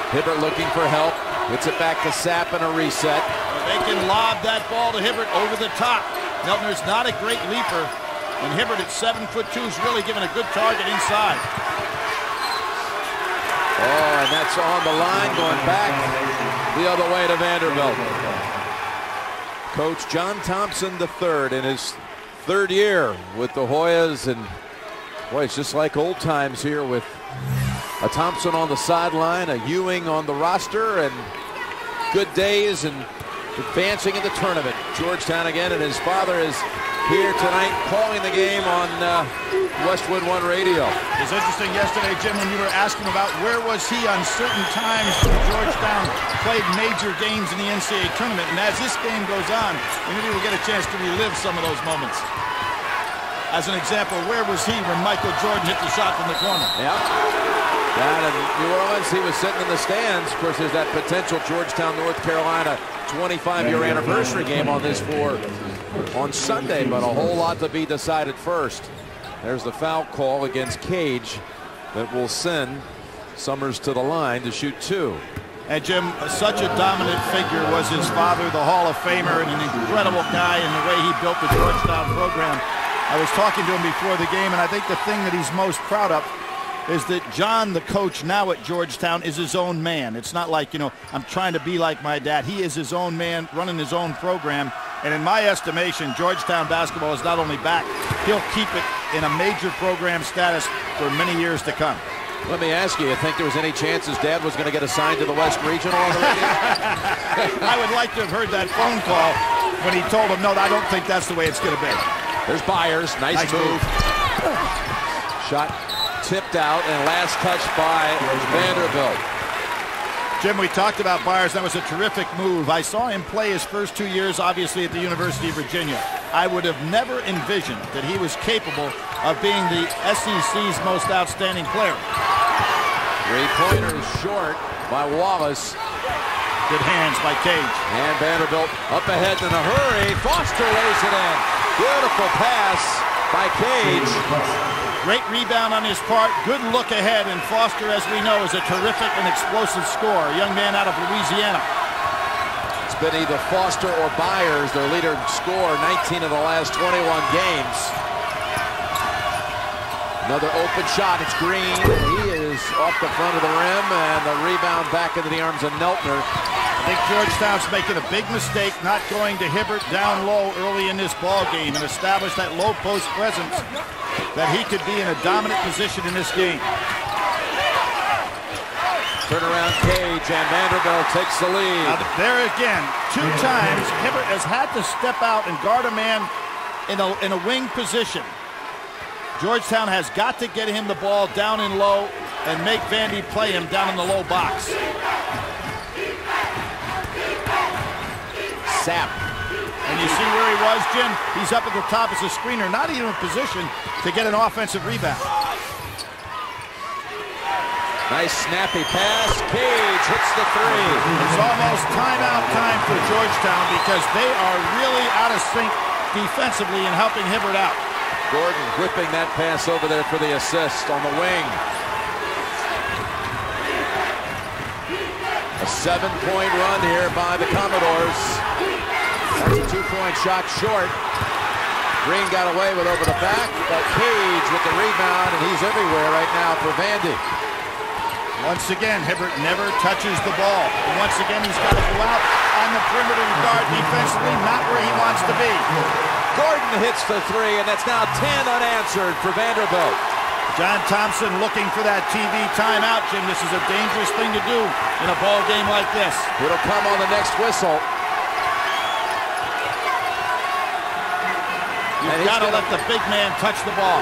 HIbbert looking for help. Gets it back to Sapp and a reset. They can lob that ball to HIbbert over the top. Neltner's not a great leaper, and HIbbert at 7'2" is really giving a good target inside. Oh, and that's on the line, going back the other way to Vanderbilt. Coach John Thompson III in his third year with the Hoyas, and boy, it's just like old times here with a Thompson on the sideline, a Ewing on the roster, and good days and advancing in the tournament. Georgetown again, and his father is here tonight calling the game on Westwood One Radio. It's interesting yesterday, Jim, when you were asking about where was he on certain times when Georgetown played major games in the NCAA tournament, and as this game goes on, maybe we'll get a chance to relive some of those moments. As an example, where was he when Michael Jordan hit the shot from the corner? Yeah. Down in New Orleans, he was sitting in the stands. Of course, there's that potential Georgetown, North Carolina 25-year anniversary game on this floor on Sunday, but a whole lot to be decided first. There's the foul call against Cage that will send Summers to the line to shoot two. And Jim, such a dominant figure was his father, the Hall of Famer, and an incredible guy in the way he built the Georgetown program. I was talking to him before the game, and I think the thing that he's most proud of is that John, the coach now at Georgetown, is his own man. It's not like, you know, I'm trying to be like my dad. He is his own man, running his own program. And in my estimation, Georgetown basketball is not only back, he'll keep it in a major program status for many years to come. Let me ask you think there was any chance his dad was going to get assigned to the West Regional already? I would like to have heard that phone call when he told him, no, I don't think that's the way it's going to be. There's Byers. Nice move. Shot tipped out and last touch by Vanderbilt. Jim, we talked about Byers. That was a terrific move. I saw him play his first 2 years, obviously, at the University of Virginia. I would have never envisioned that he was capable of being the SEC's most outstanding player. Three-pointer is short by Wallace. Good hands by Cage. And Vanderbilt up ahead in a hurry. Foster lays it in. Beautiful pass by Cage. Great rebound on his part. Good look ahead. And Foster, as we know, is a terrific and explosive scorer. A young man out of Louisiana. It's been either Foster or Byers, their leader scorer, 19 of the last 21 games. Another open shot. It's Green. He is off the front of the rim, and the rebound back into the arms of Neltner. I think Georgetown's making a big mistake not going to HIbbert down low early in this ball game and establish that low post presence that he could be in a dominant position in this game. Turnaround Cage, and Vanderbilt takes the lead. Now there again, 2 times HIbbert has had to step out and guard a man in a wing position. Georgetown has got to get him the ball down in low and make Vandy play him down in the low box. Sapp. And you see where he was, Jim? He's up at the top as a screener, not even in position to get an offensive rebound. Nice snappy pass. Cage hits the three. It's almost timeout time for Georgetown because they are really out of sync defensively in helping HIbbert out. Gordon whipping that pass over there for the assist on the wing. A 7-point run here by the Commodores. That's a 2-point shot short. Green got away with over the back, but Cage with the rebound, and he's everywhere right now for Vandy. Once again, HIbbert never touches the ball. And once again, he's got to go out on the perimeter and guard defensively, not where he wants to be. Gordon hits the three, and that's now 10 unanswered for Vanderbilt. John Thompson looking for that TV timeout, Jim. This is a dangerous thing to do in a ball game like this. It'll come on the next whistle. You've got to let the big man touch the ball.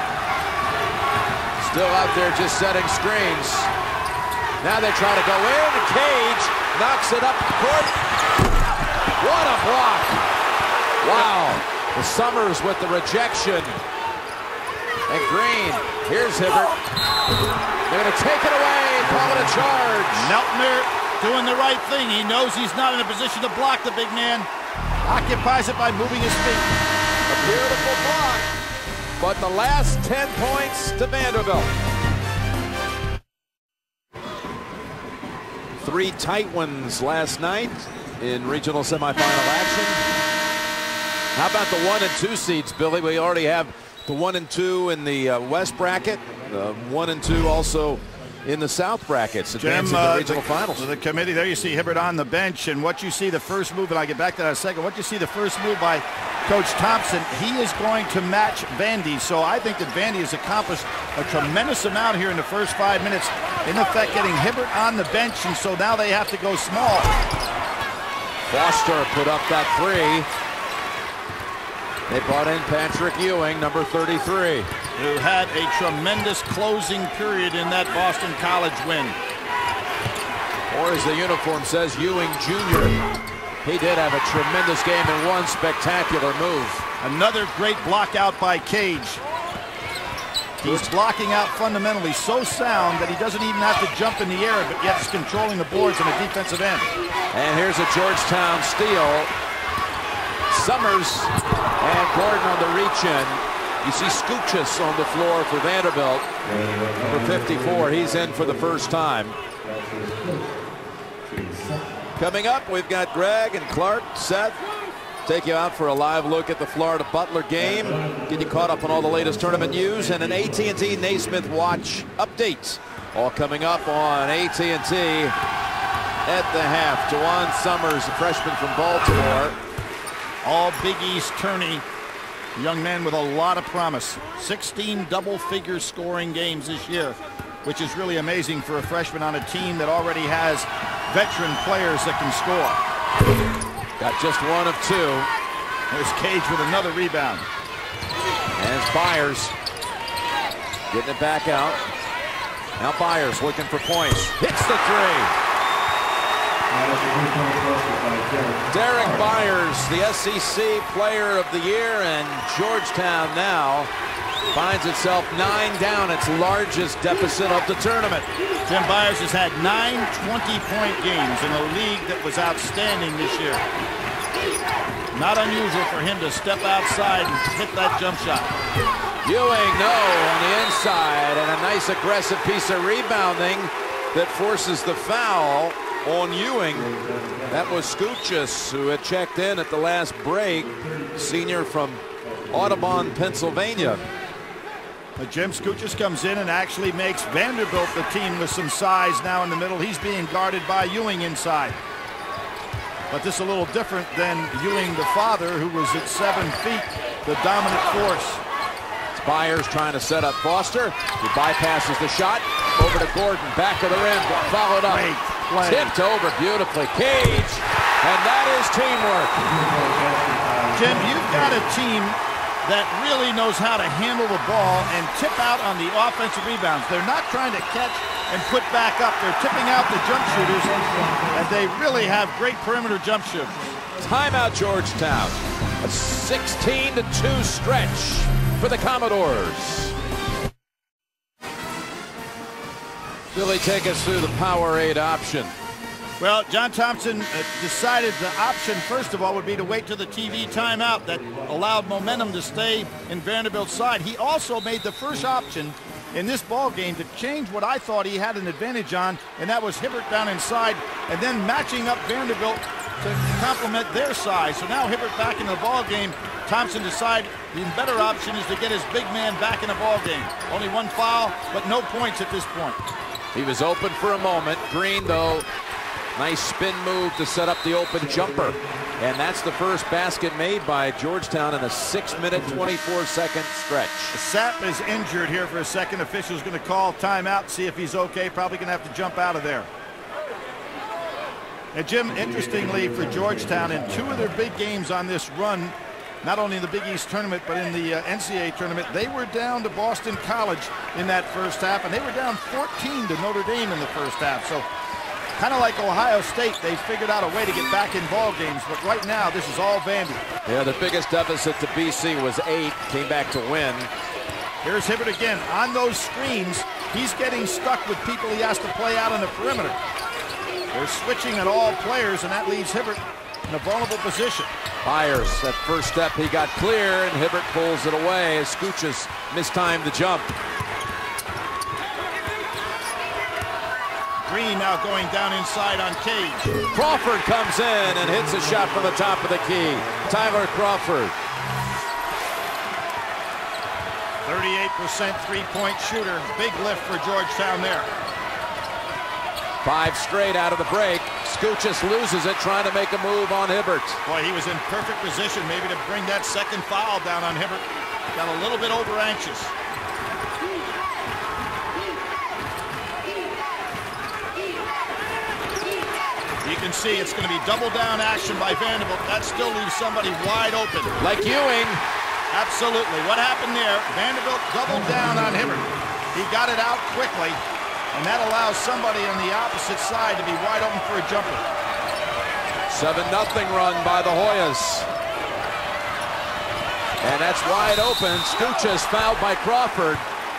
Still out there just setting screens. Now they try to go in. Cage knocks it up court. What a block. Wow. The Summers with the rejection. And Green. Here's HIbbert. They're going to take it away and call it a charge. Neltner doing the right thing. He knows he's not in a position to block the big man. Occupies it by moving his feet. A beautiful block. But the last 10 points to Vanderbilt. 3 tight ones last night in regional semifinal action. How about the 1 and 2 seeds, Billy? We already have the 1 and 2 in the West bracket, 1 and 2 also in the South brackets, advancing to the regional finals. The committee there, you see Hibbert on the bench, and what you see the first move, and I'll get back to that in a second, what you see the first move by Coach Thompson, he is going to match Vandy. So I think that Vandy has accomplished a tremendous amount here in the first 5 minutes, in effect getting Hibbert on the bench, and so now they have to go small. Foster put up that 3. They brought in Patrick Ewing, number 33. Who had a tremendous closing period in that Boston College win. Or as the uniform says, Ewing Jr. He did have a tremendous game and one spectacular move. Another great block out by Cage. He's blocking out fundamentally so sound that he doesn't even have to jump in the air, but yet he's controlling the boards on the defensive end. And here's a Georgetown steal. Summers and Gordon on the reach-in. You see Skuchas on the floor for Vanderbilt. Number 54, he's in for the first time. Coming up, we've got Greg and Clark, Seth. Take you out for a live look at the Florida Butler game. Get you caught up on all the latest tournament news and an AT&T Naismith Watch update. All coming up on AT&T at the half. DaJuan Summers, a freshman from Baltimore. All Big East tourney. A young man with a lot of promise. 16 double-figure scoring games this year, which is really amazing for a freshman on a team that already has veteran players that can score. Got just 1 of 2. There's Cage with another rebound. And it's Byers getting it back out. Now Byers looking for points. Hits the 3. Derrick Byers, the SEC Player of the Year, and Georgetown now finds itself 9 down, its largest deficit of the tournament. Jim Byers has had 9 20-point games in a league that was outstanding this year. Not unusual for him to step outside and hit that jump shot. Ewing, no, on the inside, and a nice aggressive piece of rebounding that forces the foul on Ewing. That was Skuchas, who had checked in at the last break, senior from Audubon, Pennsylvania. But Jim Skuchas comes in and actually makes Vanderbilt the team with some size now in the middle. He's being guarded by Ewing inside. But this is a little different than Ewing, the father, who was at 7 feet, the dominant force. It's Byers trying to set up Foster. He bypasses the shot. Over to Gordon, back of the rim, followed up. Tipped over beautifully. Cage, and that is teamwork. Jim, you've got a team that really knows how to handle the ball and tip out on the offensive rebounds. They're not trying to catch and put back up. They're tipping out the jump shooters, and they really have great perimeter jump shooters. Timeout Georgetown. A 16-2 stretch for the Commodores. Billy, take us through the Powerade option. Well, John Thompson decided the option, first of all, would be to wait till the TV timeout that allowed momentum to stay in Vanderbilt's side. He also made the first option in this ball game to change what I thought he had an advantage on, and that was Hibbert down inside, and then matching up Vanderbilt to complement their size. So now Hibbert back in the ball game. Thompson decided the better option is to get his big man back in the ball game. Only 1 foul, but no points at this point. He was open for a moment. Green, though, nice spin move to set up the open jumper. And that's the first basket made by Georgetown in a 6-minute, 24-second stretch. Sapp is injured here for a second. Official's going to call timeout, see if he's okay. Probably going to have to jump out of there. And Jim, interestingly for Georgetown, in 2 of their big games on this run, not only in the Big East tournament, but in the NCAA tournament, they were down to Boston College in that first half, and they were down 14 to Notre Dame in the first half. So kind of like Ohio State, they figured out a way to get back in ball games, but right now this is all Vandy. Yeah, the biggest deficit to BC was 8, came back to win. Here's Hibbert again on those screens. He's getting stuck with people he has to play out on the perimeter. They're switching at all players, and that leaves Hibbert in a vulnerable position. Byers, that first step, he got clear, and Hibbert pulls it away as Skuchas mistimed the jump. Green now going down inside on Cage. Crawford comes in and hits a shot from the top of the key. Tyler Crawford. 38% three-point shooter. Big lift for Georgetown there. 5 straight out of the break. Skuchas loses it, trying to make a move on HIbbert. Boy, he was in perfect position maybe to bring that second foul down on HIbbert. Got a little bit over anxious. You can see it's going to be double down action by Vanderbilt. That still leaves somebody wide open. Like Ewing. Absolutely. What happened there? Vanderbilt doubled down on HIbbert. He got it out quickly. And that allows somebody on the opposite side to be wide open for a jumper. 7-0 run by the Hoyas. And that's wide open. Skuchas fouled by Crawford.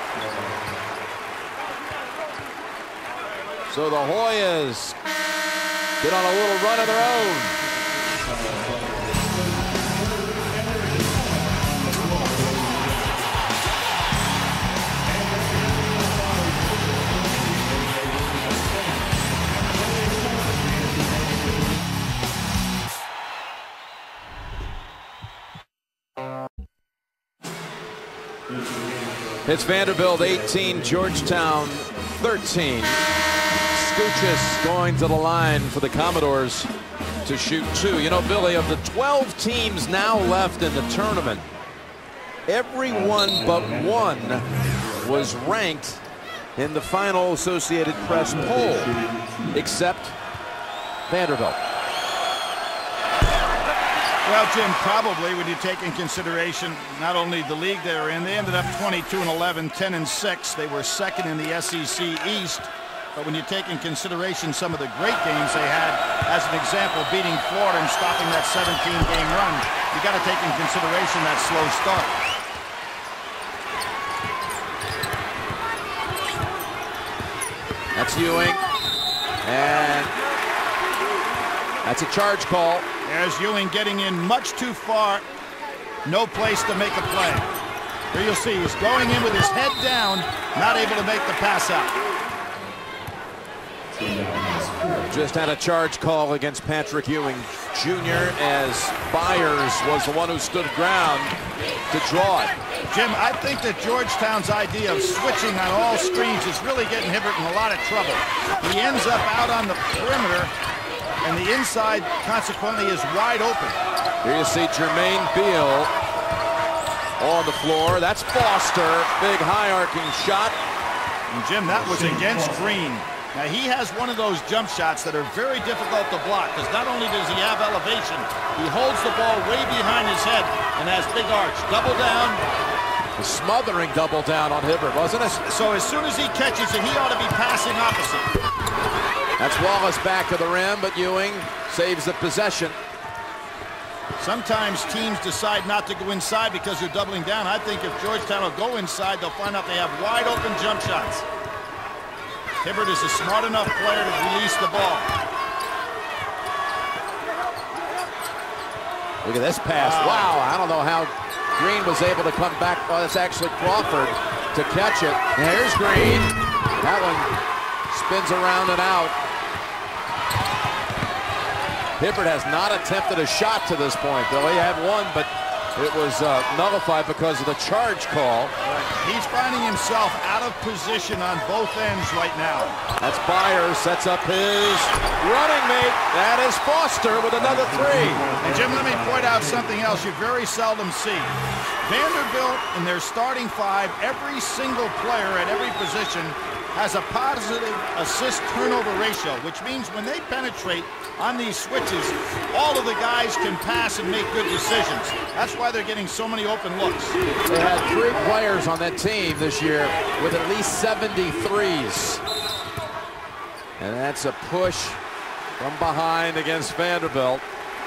So the Hoyas get on a little run of their own. It's Vanderbilt 18, Georgetown 13. Skuchas going to the line for the Commodores to shoot 2. You know, Billy, of the 12 teams now left in the tournament, everyone but one was ranked in the final Associated Press poll, except Vanderbilt. Well, Jim, probably when you take in consideration not only the league they're in, they ended up 22-11, 10-6. They were second in the SEC East. But when you take in consideration some of the great games they had, as an example, beating Florida and stopping that 17-game run, you got to take in consideration that slow start. That's Ewing. And that's a charge call. There's Ewing getting in much too far. No place to make a play. Here you'll see he's going in with his head down, not able to make the pass out. Just had a charge call against Patrick Ewing Jr. as Byers was the one who stood ground to draw it. Jim, I think that Georgetown's idea of switching on all screens is really getting HIbbert in a lot of trouble. He ends up out on the perimeter, and the inside, consequently, is wide open. Here you see Jermaine Beal on the floor. That's Foster. Big high-arcing shot. And Jim, that was against Green. Now, he has one of those jump shots that are very difficult to block, because not only does he have elevation, he holds the ball way behind his head and has big arch. Double down. A smothering double down on HIbbert, wasn't it? So as soon as he catches it, he ought to be passing opposite. That's Wallace back to the rim, but Ewing saves the possession. Sometimes teams decide not to go inside because they're doubling down. I think if Georgetown will go inside, they'll find out they have wide open jump shots. HIbbert is a smart enough player to release the ball. Look at this pass. Wow, I don't know how Green was able to come back. Well, it's actually Crawford to catch it. And here's Green. That one spins around and out. HIbbert has not attempted a shot to this point, though. He had one, but it was nullified because of the charge call. He's finding himself out of position on both ends right now. That's Byers, sets up his running mate. That is Foster with another 3. And Jim, let me point out something else you very seldom see. Vanderbilt, in their starting 5, every single player at every position has a positive assist-turnover ratio, which means when they penetrate on these switches, all of the guys can pass and make good decisions. That's why they're getting so many open looks. They had 3 players on that team this year with at least 73s. And that's a push from behind against Vanderbilt.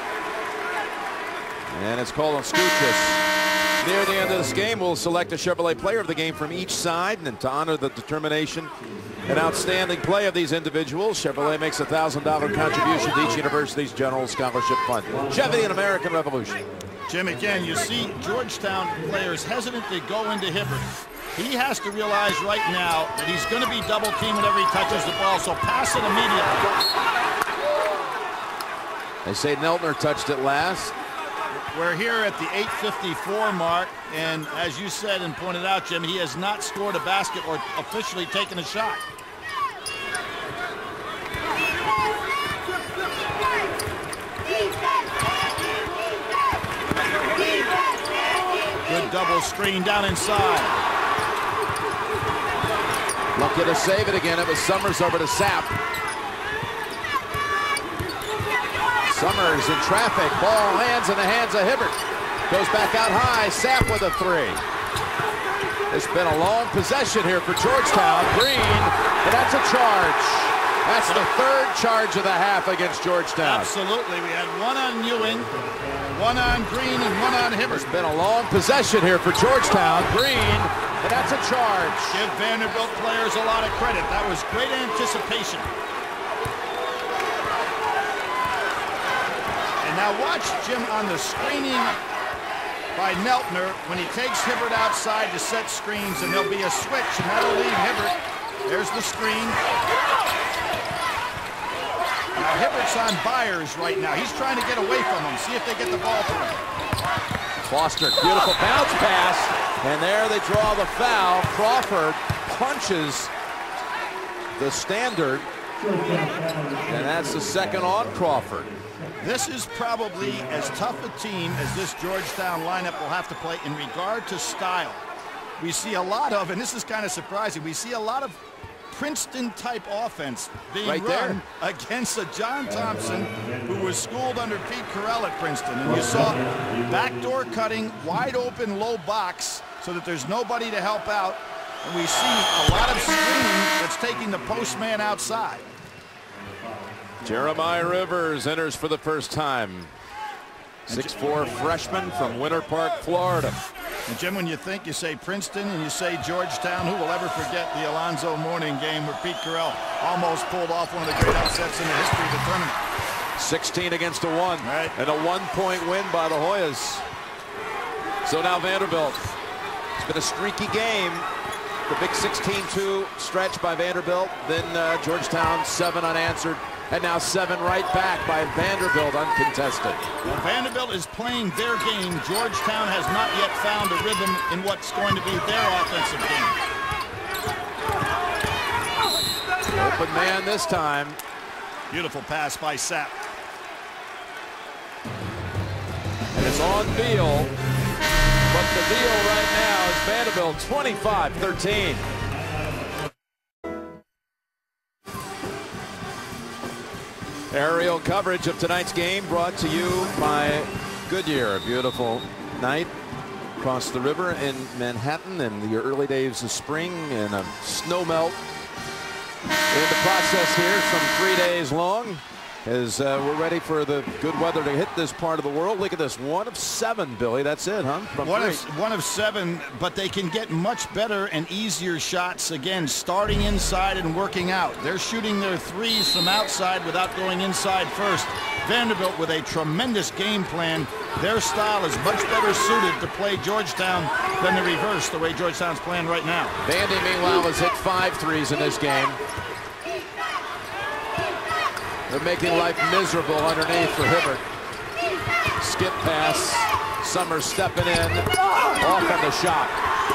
And it's called on Skuchas. Near the end of this game, we'll select a Chevrolet player of the game from each side, and to honor the determination and outstanding play of these individuals, Chevrolet makes a $1,000 contribution to each university's general scholarship fund. Chevy and American Revolution. Jim, again, you see Georgetown players hesitant to go into HIbbert. He has to realize right now that he's going to be double teamed whenever he touches the ball, so pass it immediately. They say Neltner touched it last. We're here at the 8:54 mark, and as you said and pointed out, Jim, he has not scored a basket or officially taken a shot. Good double screen down inside. Lucky to save it again. It was Summers over to Sapp. Summers in traffic. Ball lands in the hands of HIbbert. Goes back out high. Sapp with a three. It's been a long possession here for Georgetown. Green, and that's a charge. That's the third charge of the half against Georgetown. Absolutely. We had one on Ewing, one on Green, and one on HIbbert. It's been a long possession here for Georgetown. Green, and that's a charge. Give Vanderbilt players a lot of credit. That was great anticipation. And now watch Jim on the screening by Neltner when he takes HIbbert outside to set screens, and there'll be a switch, and that'll leave HIbbert. There's the screen. Now Hibbert's on Byers right now. He's trying to get away from him. See if they get the ball to him. Foster, beautiful bounce pass. And there they draw the foul. Crawford punches the standard. And that's the second on Crawford. This is probably as tough a team as this Georgetown lineup will have to play in regard to style. We see a lot of, and this is kind of surprising, we see a lot of Princeton-type offense being run against a John Thompson who was schooled under Pete Carell at Princeton. And you saw backdoor cutting, wide open, low box, so that there's nobody to help out. And we see a lot of screening that's taking the postman outside. Jeremiah Rivers enters for the first time. 6'4" freshman from Winter Park, Florida. And Jim, when you think, you say Princeton and you say Georgetown, who will ever forget the Alonzo Mourning game where Pete Carell almost pulled off one of the great upsets in the history of the tournament. 16 against a 1. Right. And a 1-point win by the Hoyas. So now Vanderbilt. It's been a streaky game. The big 16-2 stretch by Vanderbilt. Then Georgetown 7 unanswered. And now 7 right back by Vanderbilt, uncontested. Well, Vanderbilt is playing their game. Georgetown has not yet found a rhythm in what's going to be their offensive game. Open man this time. Beautiful pass by Sapp. And it's on Beal. But the deal right now is Vanderbilt 25-13. Aerial coverage of tonight's game brought to you by Goodyear. A beautiful night across the river in Manhattan in the early days of spring, and a snow melt in the process here, some 3 days long, as we're ready for the good weather to hit this part of the world. Look at this, 1 of 7, Billy. That's it, huh? One of 7, but they can get much better and easier shots, again, starting inside and working out. They're shooting their threes from outside without going inside first. Vanderbilt with a tremendous game plan. Their style is much better suited to play Georgetown than the reverse, the way Georgetown's playing right now. Vandy, meanwhile, has hit 5 threes in this game. They're making life miserable underneath for HIbbert. Skip pass. Summers stepping in. Off on the shot.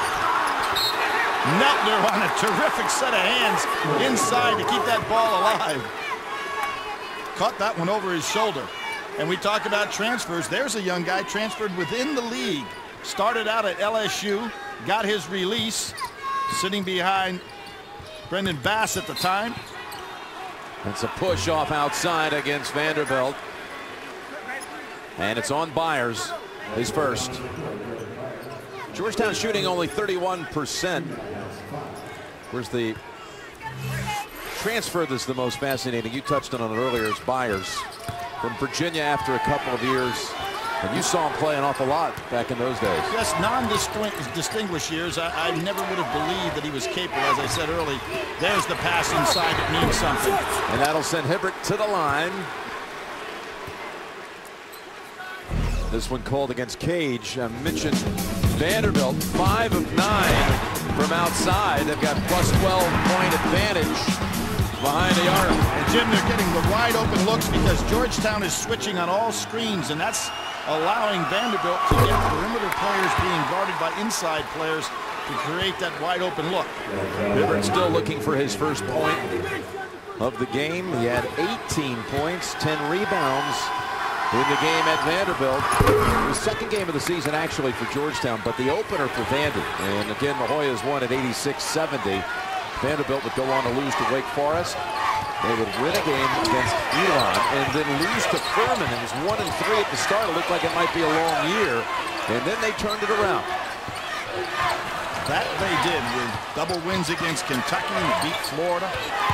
Neltner on a terrific set of hands inside to keep that ball alive. Caught that one over his shoulder. And we talk about transfers. There's a young guy transferred within the league. Started out at LSU. Got his release. Sitting behind Brendan Bass at the time. It's a push off outside against Vanderbilt. And it's on Byers, his first. Georgetown shooting only 31%. Where's the transfer that's the most fascinating? You touched on it earlier. It's Byers from Virginia after a couple of years. And you saw him play an awful lot back in those days. Yes, non-distinguished years. I never would have believed that he was capable, as I said early. There's the pass inside. It means something. And that'll send HIbbert to the line. This one called against Cage. Mitchell Vanderbilt 5 of 9 from outside. They've got plus 12-point advantage behind the arc. And Jim, they're getting the wide open looks because Georgetown is switching on all screens, and that's allowing Vanderbilt to get perimeter players being guarded by inside players to create that wide open look. HIbbert still looking for his first point of the game. He had 18 points, 10 rebounds in the game at Vanderbilt. The second game of the season actually for Georgetown, but the opener for Vandy. And again, the Hoyas won at 86-70. Vanderbilt would go on to lose to Wake Forest. They would win a game against Elon and then lose to Furman. It was 1-3 at the start. It looked like it might be a long year. And then they turned it around. That they did with double wins against Kentucky and beat Florida.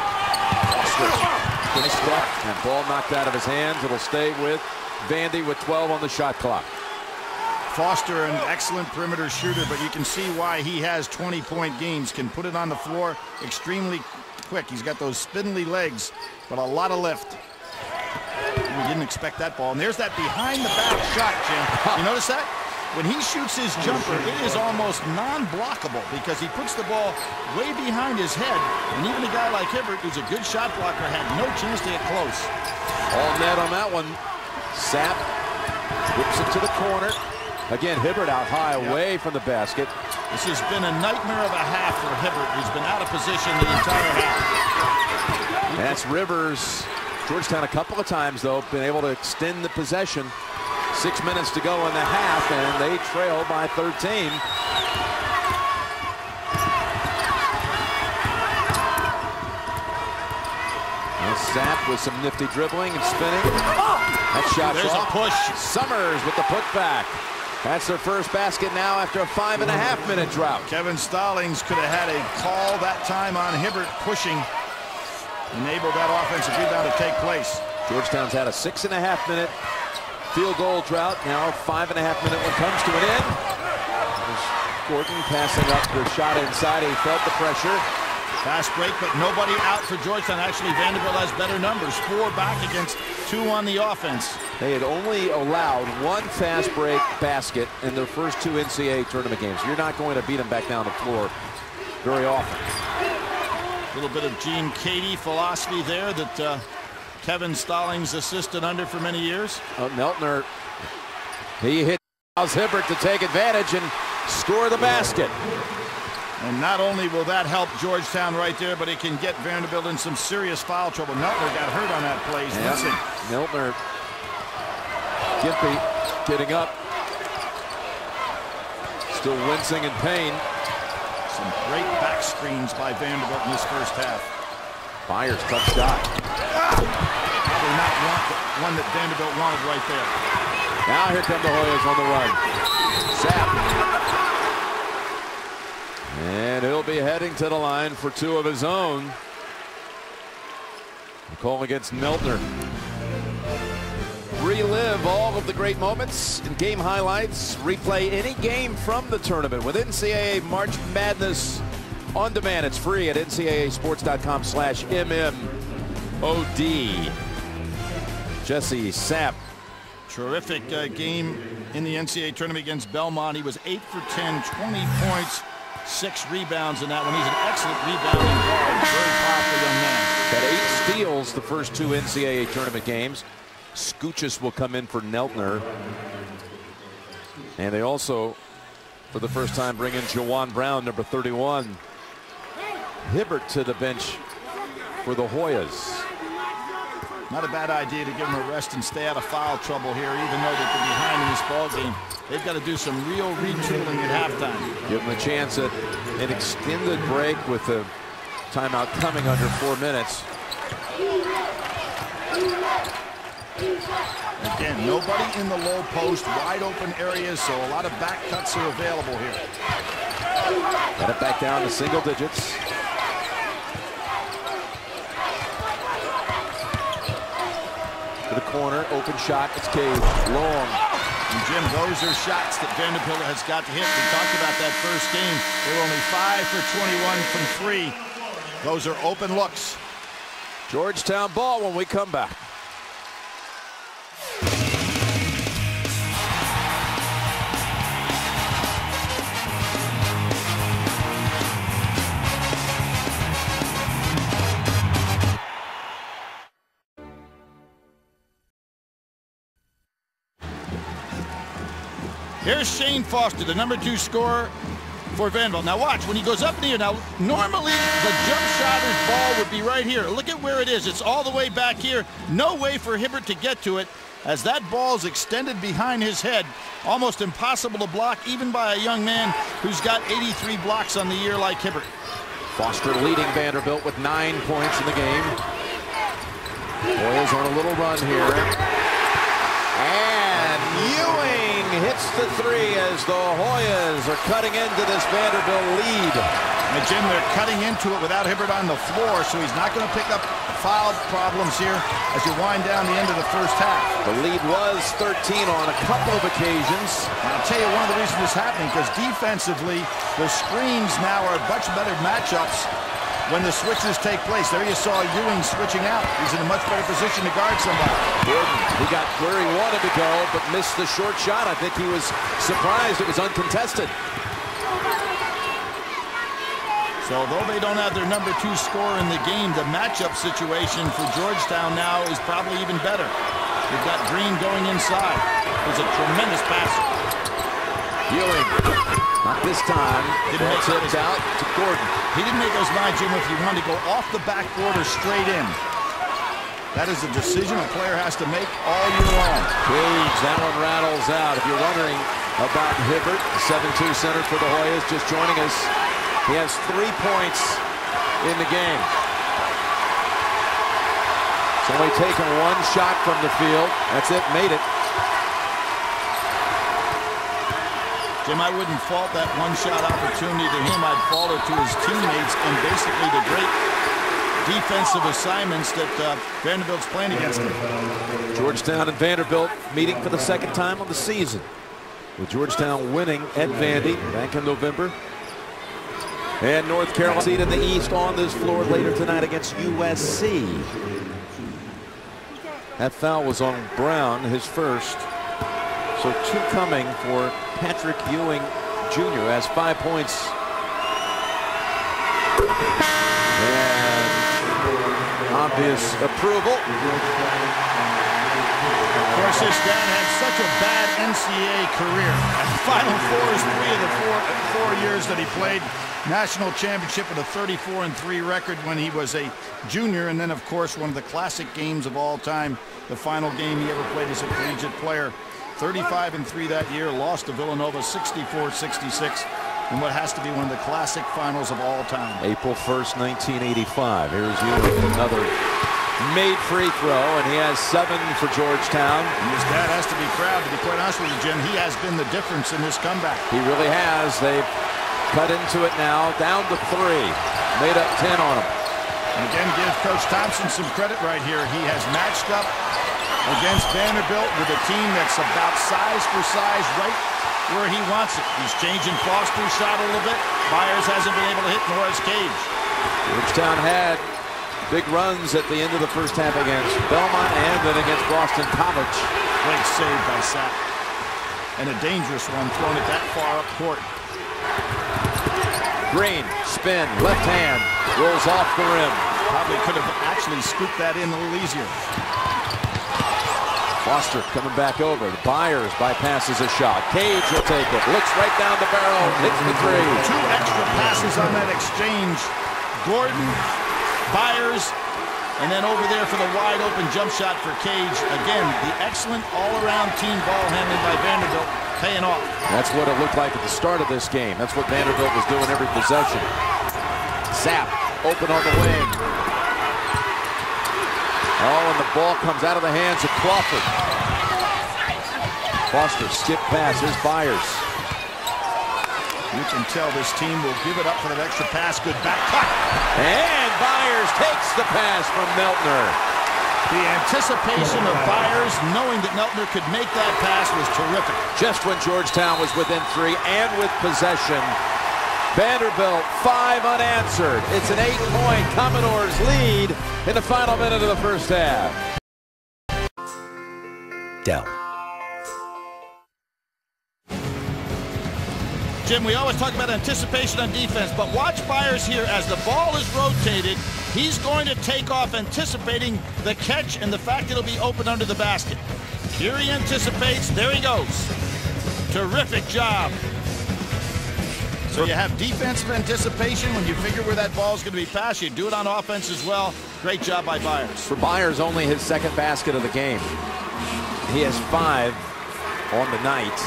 Nice step and ball knocked out of his hands. It'll stay with Vandy with 12 on the shot clock. Foster, an excellent perimeter shooter, but you can see why he has 20-point games. Can put it on the floor extremely quick. He's got those spindly legs, but a lot of lift. We didn't expect that ball. And there's that behind-the-back shot, Jim. You notice that? When he shoots his jumper, it is almost non-blockable because he puts the ball way behind his head. And even a guy like HIbbert, who's a good shot blocker, had no chance to get close. All net on that one. Sapp whips it to the corner. Again, HIbbert out high away from the basket. This has been a nightmare of a half for HIbbert. He's been out of position the entire half. That's Rivers. Georgetown a couple of times, though, been able to extend the possession. 6 minutes to go in the half, and they trail by 13. And Sapp with some nifty dribbling and spinning. That shot's There's off. A push. Summers with the putback. That's their first basket now after a 5.5-minute drought. Kevin Stallings could have had a call that time on HIbbert pushing. Enabled that offensive rebound to take place. Georgetown's had a 6.5-minute field goal drought. Now a 5.5-minute one comes to an end. Gordon passing up the shot inside. He felt the pressure. Fast break, but nobody out for Georgetown. Actually, Vanderbilt has better numbers. 4 back against 2 on the offense. They had only allowed 1 fast break basket in their first 2 NCAA tournament games. You're not going to beat them back down the floor very often. A little bit of Gene Cady philosophy there that Kevin Stallings assisted under for many years. Neltner, he hit HIbbert to take advantage and score the basket. And not only will that help Georgetown right there, but it can get Vanderbilt in some serious foul trouble. Neltner got hurt on that play. Neltner, Gimpy getting up. Still wincing in pain. Some great back screens by Vanderbilt in this first half. Byers, tough shot. Probably not one that Vanderbilt wanted right there. Now here come the Hoyas on the run. Sapp. And he'll be heading to the line for 2 of his own. The call against Neltner. Relive all of the great moments and game highlights. Replay any game from the tournament with NCAA March Madness on demand. It's free at ncaasports.com/MMOD. Jesse Sapp. Terrific game in the NCAA tournament against Belmont. He was 8 for 10, 20 points, 6 rebounds in that one. He's an excellent rebounding guard. Very powerful young man. Got 8 steals the first 2 NCAA tournament games. Scoochis will come in for Neltner. And they also, for the first time, bring in DaJuan Brown, number 31. HIbbert to the bench for the Hoyas. Not a bad idea to give them a rest and stay out of foul trouble here, even though they're behind in this ball game. They've got to do some real retooling at halftime. Give them a chance at an extended break with the timeout coming under 4 minutes. Again, nobody in the low post, wide open areas, so a lot of back cuts are available here. Got it back down to single digits. To the corner, open shot, it's Cade, long. And Jim, those are shots that Vanderbilt has got to hit. We talked about that first game. They were only 5 for 21 from 3. Those are open looks. Georgetown ball when we come back. Here's Shane Foster, the #2 scorer for Vanderbilt. Now watch, when he goes up in the air, now normally the jump shotter's ball would be right here. Look at where it is. It's all the way back here. No way for HIbbert to get to it, as that ball is extended behind his head. Almost impossible to block, even by a young man who's got 83 blocks on the year like HIbbert. Foster leading Vanderbilt with 9 points in the game. Hoyas on a little run here. And Ewing hits the three as the Hoyas are cutting into this Vanderbilt lead. And Jim, they're cutting into it without HIbbert on the floor, so he's not going to pick up foul problems here as you wind down the end of the first half. The lead was 13 on a couple of occasions. And I'll tell you one of the reasons this is happening, because defensively, the screens now are much better matchups when the switches take place. There you saw Ewing switching out. He's in a much better position to guard somebody. Gordon, he got where he wanted to go, but missed the short shot. I think he was surprised it was uncontested. So though they don't have their #2 scorer in the game, the matchup situation for Georgetown now is probably even better. You've got Green going inside. He's a tremendous passer. Ewing, not this time. Didn't make tipped out to Gordon. He didn't make those mind, Jim, if you wanted to go off the backboard or straight in. That is a decision a player has to make all year long. Cage, that one rattles out. If you're wondering about HIbbert, the 7'2" center for the Hoyas, just joining us. He has 3 points in the game. He's only taken 1 shot from the field. That's it, made it. Jim, I wouldn't fault that 1-shot opportunity to him. I'd fault it to his teammates and basically the great defensive assignments that Vanderbilt's playing against him. Georgetown and Vanderbilt meeting for the 2nd time of the season, with Georgetown winning at Vandy back in November. And North Carolina seed in the East on this floor later tonight against USC. That foul was on Brown, his first. So 2 coming for Patrick Ewing Jr. has 5 points. And obvious approval. Of course, his dad had such a bad NCAA career. At the Final Fours, 3 of the 4 years that he played. National championship with a 34-3 record when he was a junior, and then of course one of the classic games of all time, the final game he ever played as a collegiate player. 35-3 that year, lost to Villanova 64-66 in what has to be one of the classic finals of all time. April 1st, 1985. Here's Ewing, another made free throw, and he has 7 for Georgetown. And his dad has to be proud, to be quite honest with you, Jim. He has been the difference in this comeback. He really has. They've cut into it now, down to 3. Made up 10 on him. And again, give Coach Thompson some credit right here. He has matched up against Vanderbilt with a team that's about size for size, right where he wants it. He's changing Foster's shot a little bit. Byers hasn't been able to hit, nor has Cage. Georgetown had big runs at the end of the first half against Belmont and then against Boston College. Great save by Sapp. And a dangerous one, thrown it that far up court. Green, spin, left hand, rolls off the rim. Probably could have actually scooped that in a little easier. Foster coming back over. Byers bypasses a shot. Cage will take it. Looks right down the barrel. Hits the 3. 2 extra passes on that exchange. Gordon, Byers, and then over there for the wide open jump shot for Cage. Again, the excellent all-around team ball handling by Vanderbilt paying off. That's what it looked like at the start of this game. That's what Vanderbilt was doing every possession. Sapp open on the wing. Oh, and the ball comes out of the hands of Crawford. Foster skip pass. Here's Byers. You can tell this team will give it up for that extra pass. Good back cut. And Byers takes the pass from Meltner. The anticipation of Byers, knowing that Meltner could make that pass, was terrific. Just when Georgetown was within 3 and with possession, Vanderbilt 5 unanswered. It's an 8-point Commodores lead in the final minute of the first half. Dell. Jim, we always talk about anticipation on defense, but watch Byers here as the ball is rotated. He's going to take off anticipating the catch and the fact it'll be open under the basket. Here he anticipates. There he goes. Terrific job. So you have defensive anticipation when you figure where that ball is going to be passed. You do it on offense as well. Great job by Byers. For Byers, only his second basket of the game. He has 5 on the night.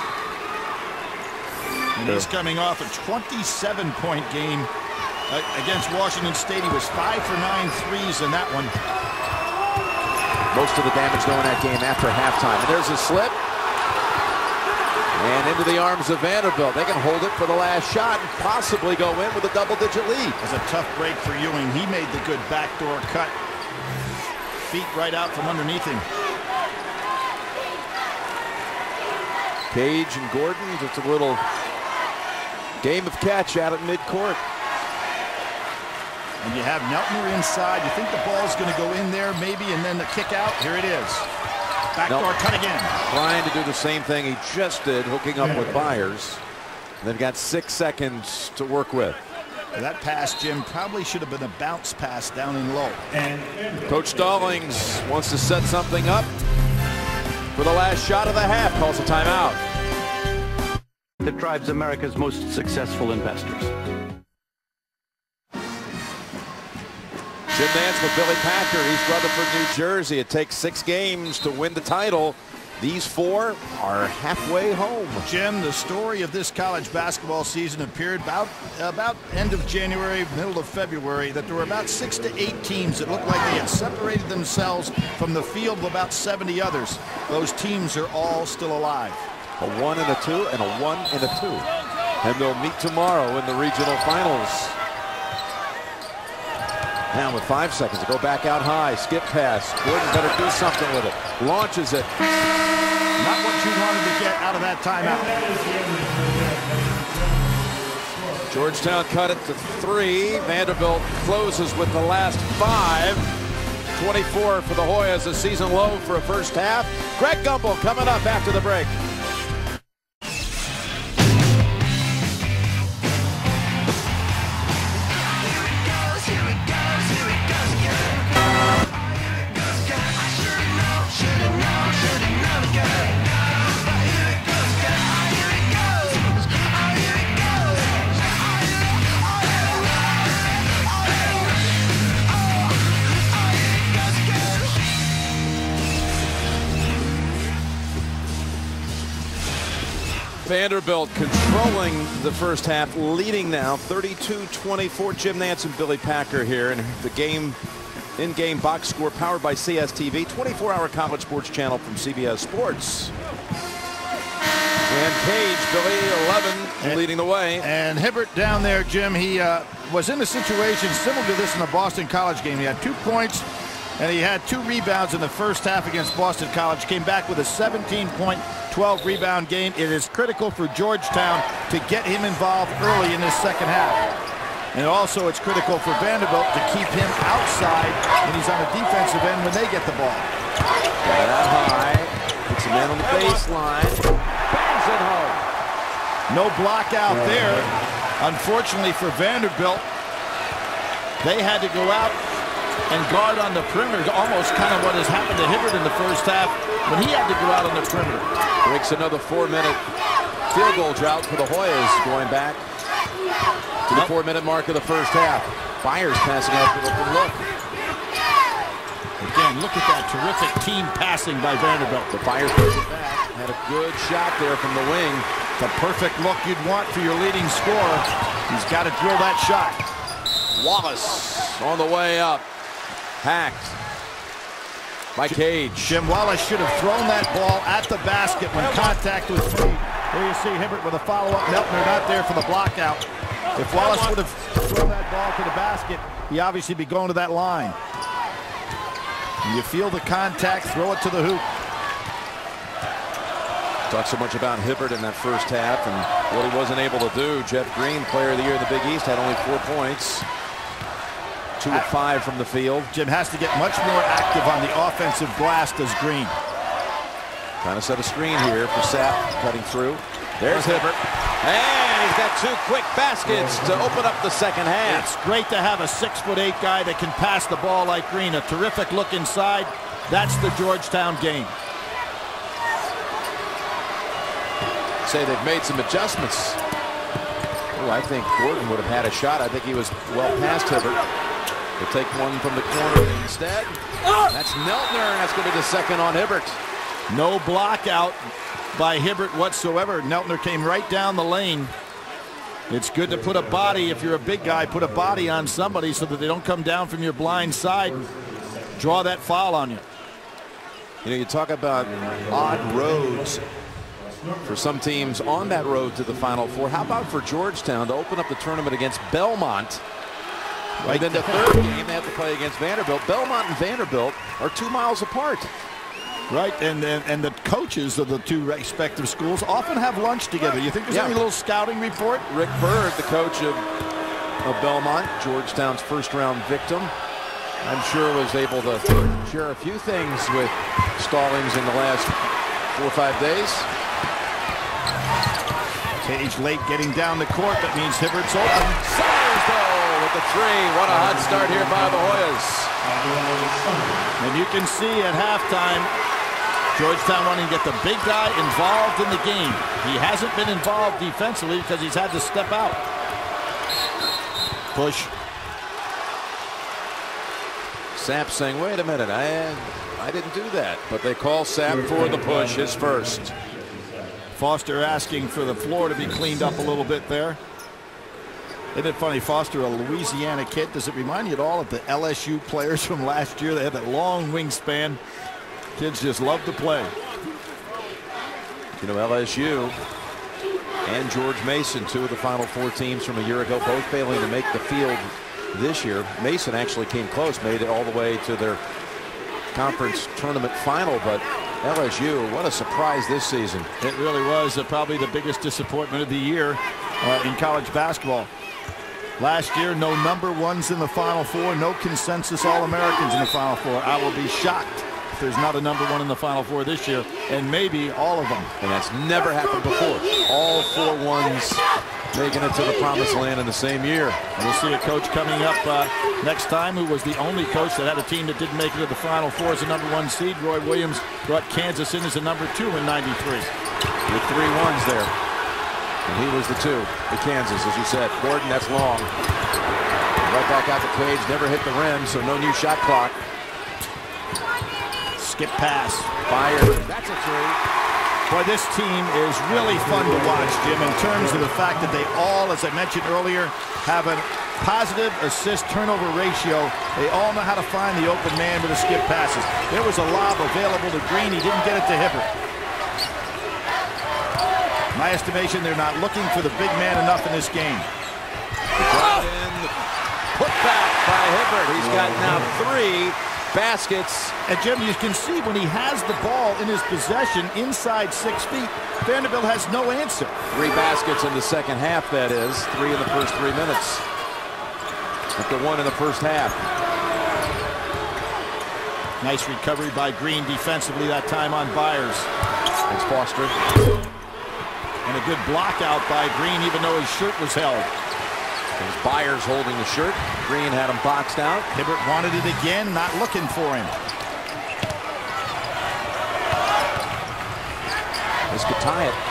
And he's coming off a 27-point game against Washington State. He was 5 for 9 threes in that one. Most of the damage though in that game after halftime. And there's a slip. And into the arms of Vanderbilt. They can hold it for the last shot and possibly go in with a double-digit lead. It was a tough break for Ewing. He made the good backdoor cut. Feet right out from underneath him. Cage and Gordon, just a little game of catch out at midcourt. And you have Neltner inside. You think the ball's going to go in there maybe, and then the kick out. Here it is. Backdoor cut again. Trying to do the same thing he just did, hooking up with Byers. They've got 6 seconds to work with. That pass, Jim, probably should have been a bounce pass down in low. Coach Stallings wants to set something up for the last shot of the half. Calls a timeout. That drives America's most successful investors. Jim Nance with Billy Packer, East Rutherford, New Jersey. It takes 6 games to win the title. These 4 are halfway home. Jim, the story of this college basketball season appeared about end of January, middle of February, that there were about 6 to 8 teams that looked like they had separated themselves from the field of about 70 others. Those teams are all still alive. A 1 and a 2 and a 1 and a 2. And they'll meet tomorrow in the regional finals. Now with 5 seconds to go back out high. Skip pass. Gordon better do something with it. Launches it. Not what you wanted to get out of that timeout. Georgetown cut it to 3. Vanderbilt closes with the last 5. 24 for the Hoyas, a season low for a first half. Greg Gumbel coming up after the break. Vanderbilt controlling the first half, leading now 32-24. Jim Nance and Billy Packer here, and the game in-game box score powered by CSTV, 24-hour college sports channel from CBS Sports. And Cage, Billy, 11, leading the way. And HIbbert down there, Jim, he was in a situation similar to this in the Boston College game. He had 2 points, and he had 2 rebounds in the first half against Boston College. Came back with a 17-point, 12-rebound game. It is critical for Georgetown to get him involved early in this second half. And also it's critical for Vanderbilt to keep him outside when he's on the defensive end when they get the ball. Got it out high. Puts him in on the baseline. Bangs it home. No block out there. Unfortunately for Vanderbilt, they had to go out and guard on the perimeter, almost kind of what has happened to HIbbert in the first half when he had to go out on the perimeter. Breaks another 4-minute field goal drought for the Hoyas, going back to the 4-minute mark of the first half. Byers passing out for the look. Again, look at that terrific team passing by Vanderbilt. The Byers puts it back. Had a good shot there from the wing. The perfect look you'd want for your leading scorer. He's got to drill that shot. Wallace on the way up. Hacked by Cage. Jim Wallace should have thrown that ball at the basket when contact was made. There you see HIbbert with a follow-up. Neltner not there for the block out. If Wallace would have thrown that ball to the basket, he obviously be going to that line. And you feel the contact, throw it to the hoop. Talked so much about HIbbert in that first half and what he wasn't able to do. Jeff Green, player of the year in the Big East, had only 4 points. 2 of 5 from the field. Jim has to get much more active on the offensive glass, does Green. Trying to set a screen here for Sapp, cutting through. There's HIbbert. And he's got 2 quick baskets to open up the second half. It's great to have a 6'8" guy that can pass the ball like Green. A terrific look inside. That's the Georgetown game. say they've made some adjustments. Oh, I think Gordon would have had a shot. I think he was well past HIbbert. They'll take one from the corner instead. That's Neltner, and that's going to be the second on HIbbert. No block out by HIbbert whatsoever. Neltner came right down the lane. It's good to put a body, if you're a big guy, put a body on somebody so that they don't come down from your blind side and draw that foul on you. You know, you talk about odd roads for some teams on that road to the Final Four. How about for Georgetown to open up the tournament against Belmont? Right. And then the third game they have to play against Vanderbilt. Belmont and Vanderbilt are 2 miles apart. Right, and the coaches of the two respective schools often have lunch together. You think there's any little scouting report? Rick Bird, the coach of Belmont, Georgetown's first-round victim, I'm sure was able to share a few things with Stallings in the last 4 or 5 days. Page late getting down the court. That means Hibbert's open. Byers, though, with the three. What a hot start here by the Hoyas. And you can see at halftime, Georgetown wanting to get the big guy involved in the game. He hasn't been involved defensively because he's had to step out. Push. Sapp saying, wait a minute, I didn't do that. But they call Sapp for the push, his first. Foster asking for the floor to be cleaned up a little bit there. Isn't it funny, Foster, a Louisiana kid? Does it remind you at all of the LSU players from last year? They had that long wingspan. Kids just love to play. You know, LSU and George Mason, 2 of the Final Four teams from a year ago, both failing to make the field this year. Mason actually came close, made it all the way to their conference tournament final, but LSU, what a surprise this season. It really was probably the biggest disappointment of the year in college basketball. Last year, no number ones in the Final Four, no consensus All-Americans in the Final Four. I will be shocked if there's not a number 1 in the Final Four this year, and maybe all of them. And that's never happened before. All 4 ones making it to the promised land in the same year. And we'll see a coach coming up next time who was the only coach that had a team that didn't make it to the Final Four as a number 1 seed. Roy Williams brought Kansas in as a number 2 in '93. With 3 1s there. And he was the 2 at Kansas, as you said. Gordon, that's long. Right back out the cage, never hit the rim, so no new shot clock. Skip pass. Byers, that's a 3. Boy, this team is really fun to watch, Jim, in terms of the fact that they all, as I mentioned earlier, have a positive assist-turnover ratio. They all know how to find the open man with the skip passes. There was a lob available to Green. He didn't get it to HIbbert. My estimation, they're not looking for the big man enough in this game. Put back by HIbbert. He's got now 3 baskets. And Jim, you can see when he has the ball in his possession inside 6 feet, Vanderbilt has no answer. 3 baskets in the second half, that is. 3 in the first 3 minutes. After 1 in the first half. Nice recovery by Green defensively that time on Byers. It's Foster. And a good block out by Green, even though his shirt was held. There's Byers holding the shirt. Green had him boxed out. HIbbert wanted it again, not looking for him. This could tie it.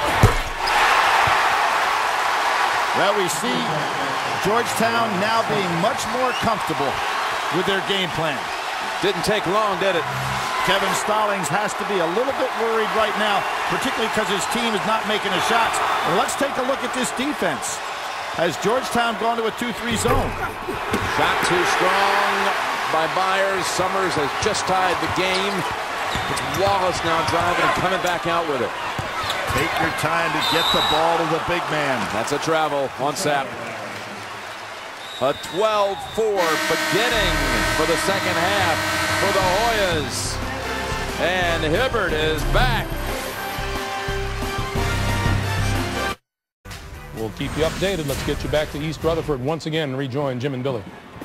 Well, we see Georgetown now being much more comfortable with their game plan. Didn't take long, did it? Kevin Stallings has to be a little bit worried right now, particularly because his team is not making the shots. And let's take a look at this defense. Has Georgetown gone to a 2-3 zone? Shot too strong by Byers. Summers has just tied the game. It's Wallace now driving and coming back out with it. Take your time to get the ball to the big man. That's a travel on Sapp. A 12-4 beginning for the second half for the Hoyas. And HIbbert is back. We'll keep you updated. Let's get you back to East Rutherford once again and rejoin Jim and Billy.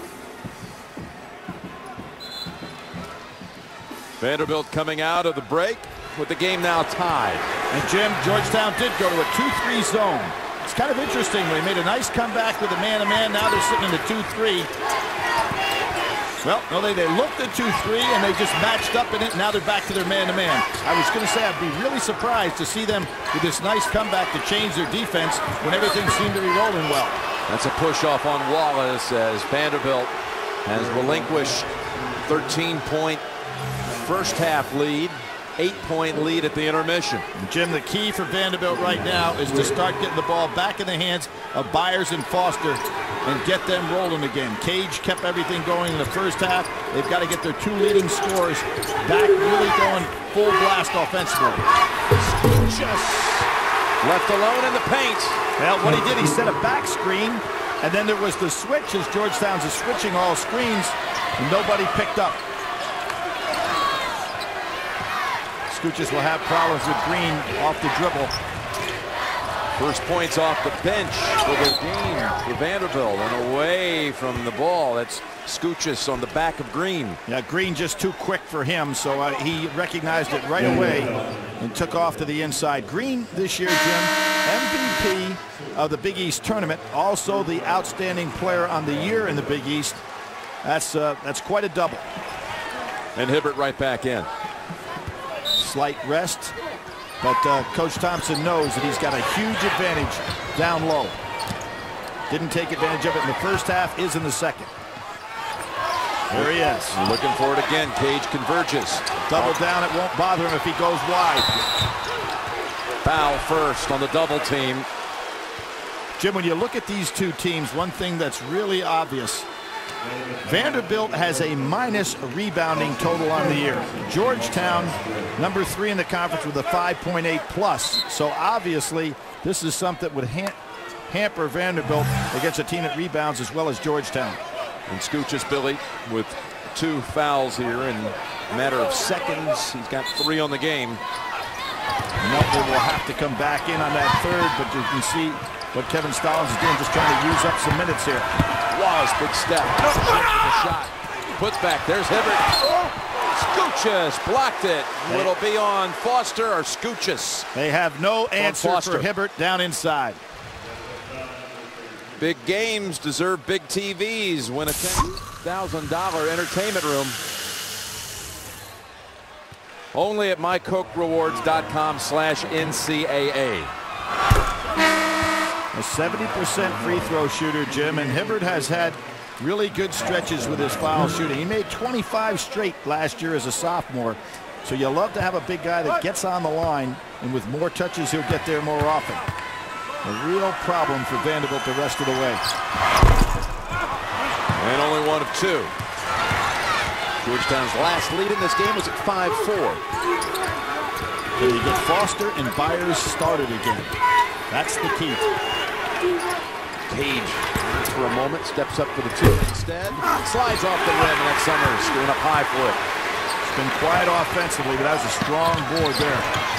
Vanderbilt coming out of the break with the game now tied. And Jim, Georgetown did go to a 2-3 zone. It's kind of interesting. They made a nice comeback with a man-to-man. Now they're sitting in the 2-3. Well, no, they looked at 2-3, and they just matched up in it. Now they're back to their man-to-man. I was going to say I'd be really surprised to see them with this nice comeback to change their defense when everything seemed to be rolling well. That's a push-off on Wallace as Vanderbilt has relinquished 13-point first-half lead. 8-point lead at the intermission. Jim, the key for Vanderbilt right now is to start getting the ball back in the hands of Byers and Foster and get them rolling again. Cage kept everything going in the first half. They've got to get their 2 leading scorers back, really going full blast offensively. Just left alone in the paint. Well, what he did, he set a back screen, and then there was the switch as Georgetown's is switching all screens, and nobody picked up. Scooches will have problems with Green off the dribble. First points off the bench for the game for Vanderbilt, and away from the ball. That's Scooches on the back of Green. Yeah, Green just too quick for him, so he recognized it right away and took off to the inside. Green this year, Jim, MVP of the Big East tournament, also the outstanding player on the year in the Big East. That's quite a double. And HIbbert right back in. Slight rest, but Coach Thompson knows that he's got a huge advantage down low. Didn't take advantage of it in the first half, is in the second. There he is. Looking for it again. Cage converges. Double down, it won't bother him if he goes wide. Foul first on the double team. Jim, when you look at these two teams, one thing that's really obvious, Vanderbilt has a minus rebounding total on the year. Georgetown, number 3 in the conference with a 5.8 plus. So obviously, this is something that would hamper Vanderbilt against a team that rebounds as well as Georgetown. And Scooches, Billy, with 2 fouls here in a matter of seconds. He's got 3 on the game. Melton will have to come back in on that third, but you can see what Kevin Stallings is doing, just trying to use up some minutes here. Wallace, big step. Shot. Puts back. There's HIbbert. Scooches blocked it. It'll be on Foster or Scooches. They have no answer for HIbbert down inside. Big games deserve big TVs. Win a $10,000 entertainment room. Only at mycokerewards.com/NCAA. A 70% free throw shooter, Jim, and HIbbert has had really good stretches with his foul shooting. He made 25 straight last year as a sophomore, so you love to have a big guy that gets on the line, and with more touches, he'll get there more often. A real problem for Vanderbilt the rest of the way. And only 1 of 2. Georgetown's last lead in this game was at 5-4. Can you get Foster and Byers started again? That's the key. Cage for a moment, steps up for the 2 instead. Slides off the rim, and that's Summers doing up high for it. It's been quiet offensively, but that was a strong board there.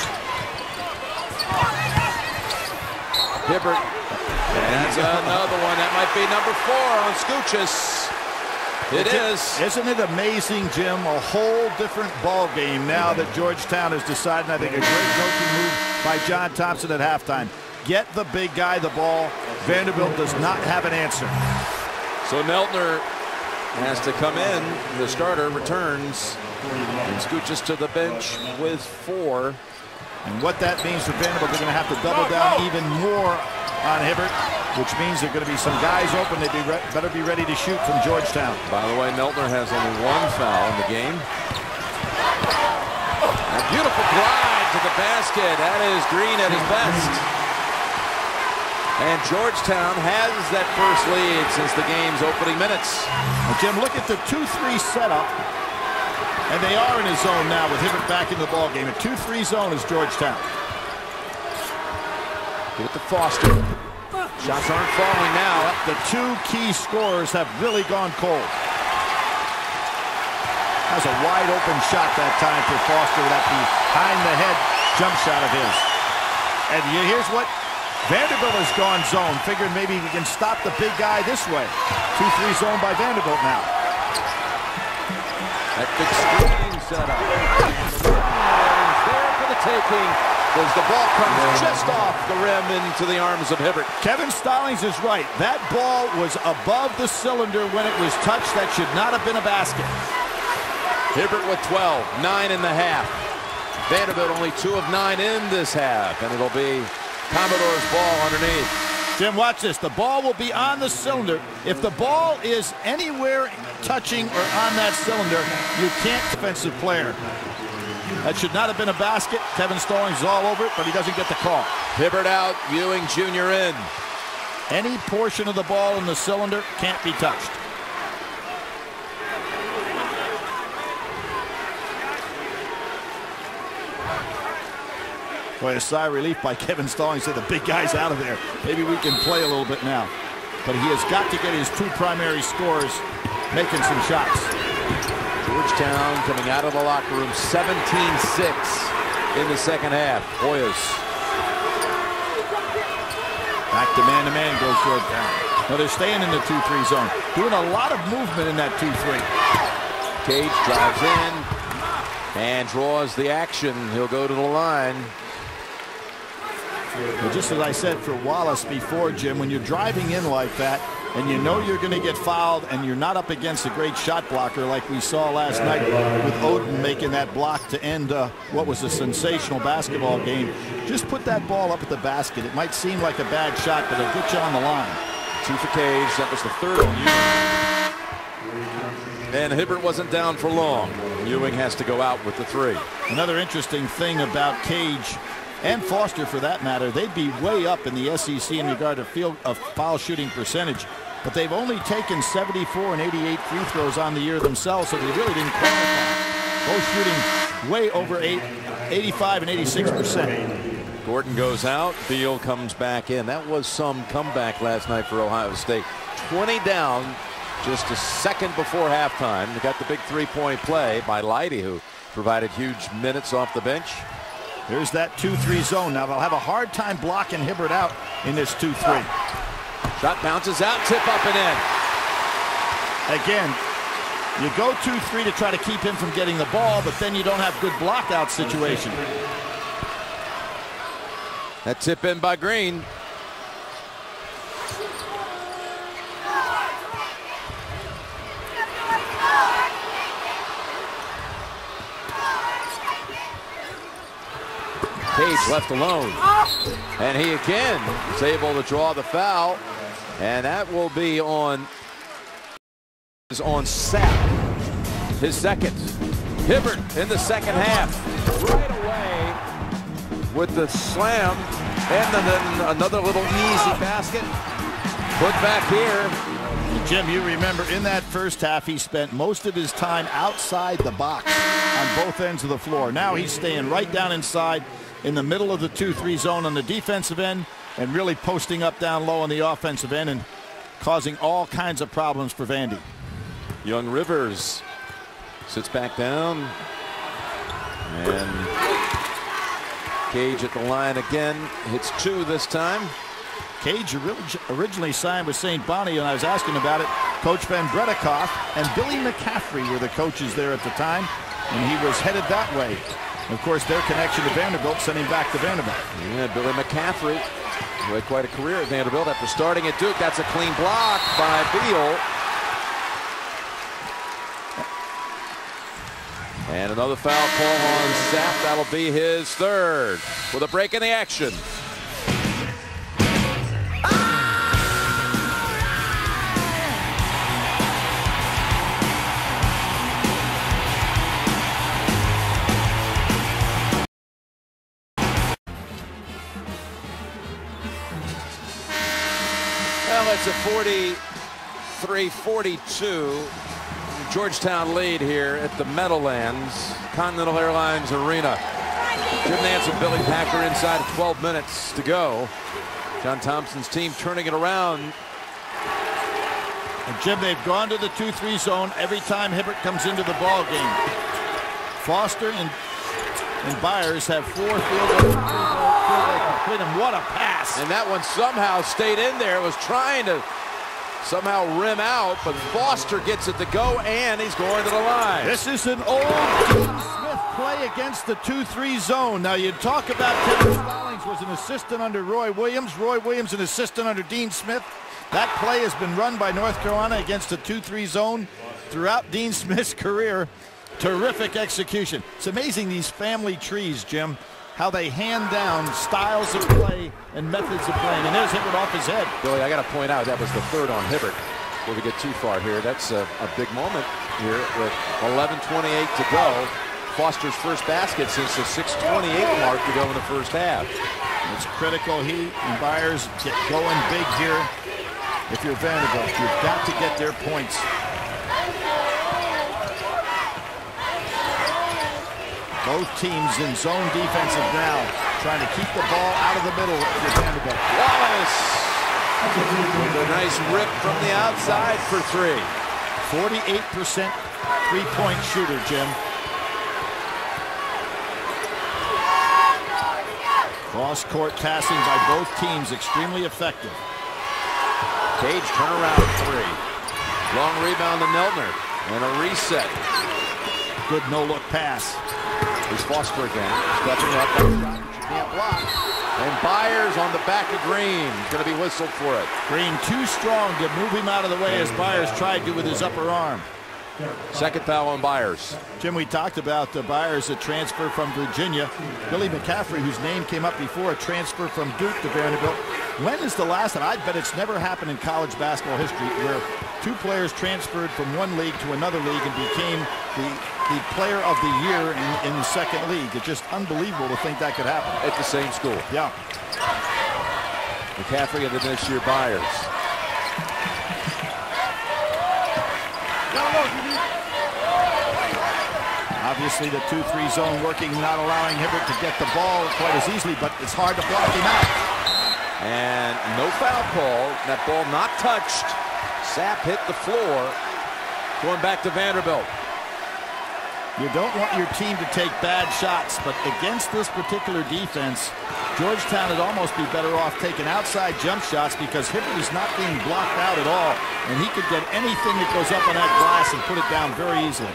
HIbbert. That's another one. That might be number 4 on Scooches. It is. Isn't it amazing, Jim? A whole different ball game now that Georgetown has decided. I think a great coaching move by John Thompson at halftime. Get the big guy the ball. Vanderbilt does not have an answer. So Neltner has to come in. The starter returns. And Scooches to the bench with 4. And what that means for Vanderbilt, they're going to have to double down even more on HIbbert, which means there are going to be some guys open. They better be ready to shoot from Georgetown. By the way, Neltner has only 1 foul in the game. A beautiful drive to the basket. That is Green at his best. And Georgetown has that first lead since the game's opening minutes. Now, Jim, look at the 2-3 setup. And they are in his zone now with HIbbert back in the ballgame. A 2-3 zone is Georgetown. Give it to Foster. Shots aren't falling now. The 2 key scorers have really gone cold. That was a wide open shot that time for Foster with that behind the head jump shot of his. And here's what Vanderbilt has gone zone. Figured maybe we can stop the big guy this way. 2-3 zone by Vanderbilt now. That big screen setup. There for the taking. as the ball comes just off the rim into the arms of Hibbert. Kevin Stallings is right. That ball was above the cylinder when it was touched. That should not have been a basket. Hibbert with 12, 9 in the half. Vanderbilt only 2 of 9 in this half, and it'll be Commodores ball underneath. Jim, watch this. The ball will be on the cylinder. If the ball is anywhere touching or on that cylinder, you can't defensive player. That should not have been a basket. Kevin Stallings is all over it, but he doesn't get the call. Hibbert out, Ewing Jr. in. Any portion of the ball in the cylinder can't be touched. Boy, a sigh of relief by Kevin Stallings. Said the big guy's out of there. Maybe we can play a little bit now. But he has got to get his 2 primary scores making some shots. Georgetown coming out of the locker room 17-6 in the second half. Hoyas. Back to man-to-man goes Georgetown. Now they're staying in the 2-3 zone. Doing a lot of movement in that 2-3. Cage drives in and draws the action. He'll go to the line. Well, just as I said for Wallace before, Jim, when you're driving in like that and you know you're going to get fouled and you're not up against a great shot blocker like we saw last night with Odin making that block to end what was a sensational basketball game, just put that ball up at the basket. It might seem like a bad shot, but it'll get you on the line. 2 for Cage. That was the 3rd on Ewing. And Hibbert wasn't down for long. Ewing has to go out with the 3. Another interesting thing about Cage and Foster, for that matter, they'd be way up in the SEC in regard to foul shooting percentage, but they've only taken 74 and 88 free throws on the year themselves, so they really didn't qualify. Both shooting way over 85 and 86%. Gordon goes out. Beal comes back in. That was some comeback last night for Ohio State. 20 down just a second before halftime. They got the big 3-point play by Leidy, who provided huge minutes off the bench. Here's that 2-3 zone. Now they'll have a hard time blocking Hibbert out in this 2-3. Shot bounces out, tip up and in. Again, you go 2-3 to try to keep him from getting the ball, but then you don't have good block out situation. That tip in by Green. Cage left alone, and he again is able to draw the foul, and that will be on Sapp, his second. Hibbert in the second half, right away with the slam, and then another little easy basket. Put back here. Jim, you remember in that first half he spent most of his time outside the box on both ends of the floor. Now he's staying right down inside in the middle of the 2-3 zone on the defensive end and really posting up down low on the offensive end and causing all kinds of problems for Vandy. Young Rivers sits back down, and Cage at the line again, hits 2 this time. Cage originally signed with St. Bonnie, and I was asking about it. Coach Van Bredikoff and Billy McCaffrey were the coaches there at the time, and he was headed that way. Of course, their connection to Vanderbilt sent him back to Vanderbilt. Yeah, Billy McCaffrey, who had quite a career at Vanderbilt after starting at Duke. That's a clean block by Beal. And another foul call on Sapp. That'll be his 3rd with a break in the action. Well, it's a 43-42 Georgetown lead here at the Meadowlands Continental Airlines Arena. Jim Nance and Billy Packer inside of 12 minutes to go. John Thompson's team turning it around. And Jim, they've gone to the 2-3 zone every time Hibbert comes into the ball game. Foster and Byers have 4 field goals complete, and what a pass. And that one somehow stayed in there. It was trying to somehow rim out, but Foster gets it to go, and he's going to the line. This is an old Dean Smith play against the 2-3 zone. Now, you talk about Kevin Stallings was an assistant under Roy Williams. Roy Williams an assistant under Dean Smith. That play has been run by North Carolina against the 2-3 zone throughout Dean Smith's career. Terrific execution. It's amazing, these family trees, Jim, how they hand down styles of play and methods of playing. And there's Hibbert off his head. Billy, I got to point out that was the third on Hibbert. Before we get too far here, that's a big moment here with 11:28 to go. Foster's first basket since the 6:28 mark to go in the first half. It's critical. He and Byers get going big here. If you're Vanderbilt, you've got to get their points. Both teams in zone defensive now, trying to keep the ball out of the middle for Vanderbilt. Wallace with a nice rip from the outside for three. 48% three-point shooter, Jim. Cross-court passing by both teams, extremely effective. Cage turnaround three. Long rebound to Neltner, and a reset. Good no-look pass. Here's Foster again, stepping up. Can't block. And Byers on the back of Green. Going to be whistled for it. Green too strong to move him out of the way as Byers tried to with his upper arm. Second foul on Byers. Jim, we talked about Byers, a transfer from Virginia. Billy McCaffrey, whose name came up before, a transfer from Duke to Vanderbilt. When is the last, and I bet it's never happened in college basketball history, where two players transferred from one league to another league and became the player of the year in the second league. It's just unbelievable to think that could happen. At the same school. Yeah. McCaffrey and then this year Byers. Obviously the 2-3 zone working, not allowing Hibbert to get the ball quite as easily, but it's hard to block him out. And no foul call. That ball not touched. Sapp hit the floor. Going back to Vanderbilt. You don't want your team to take bad shots, but against this particular defense, Georgetown would almost be better off taking outside jump shots because Hibbert is not being blocked out at all, and he could get anything that goes up on that glass and put it down very easily.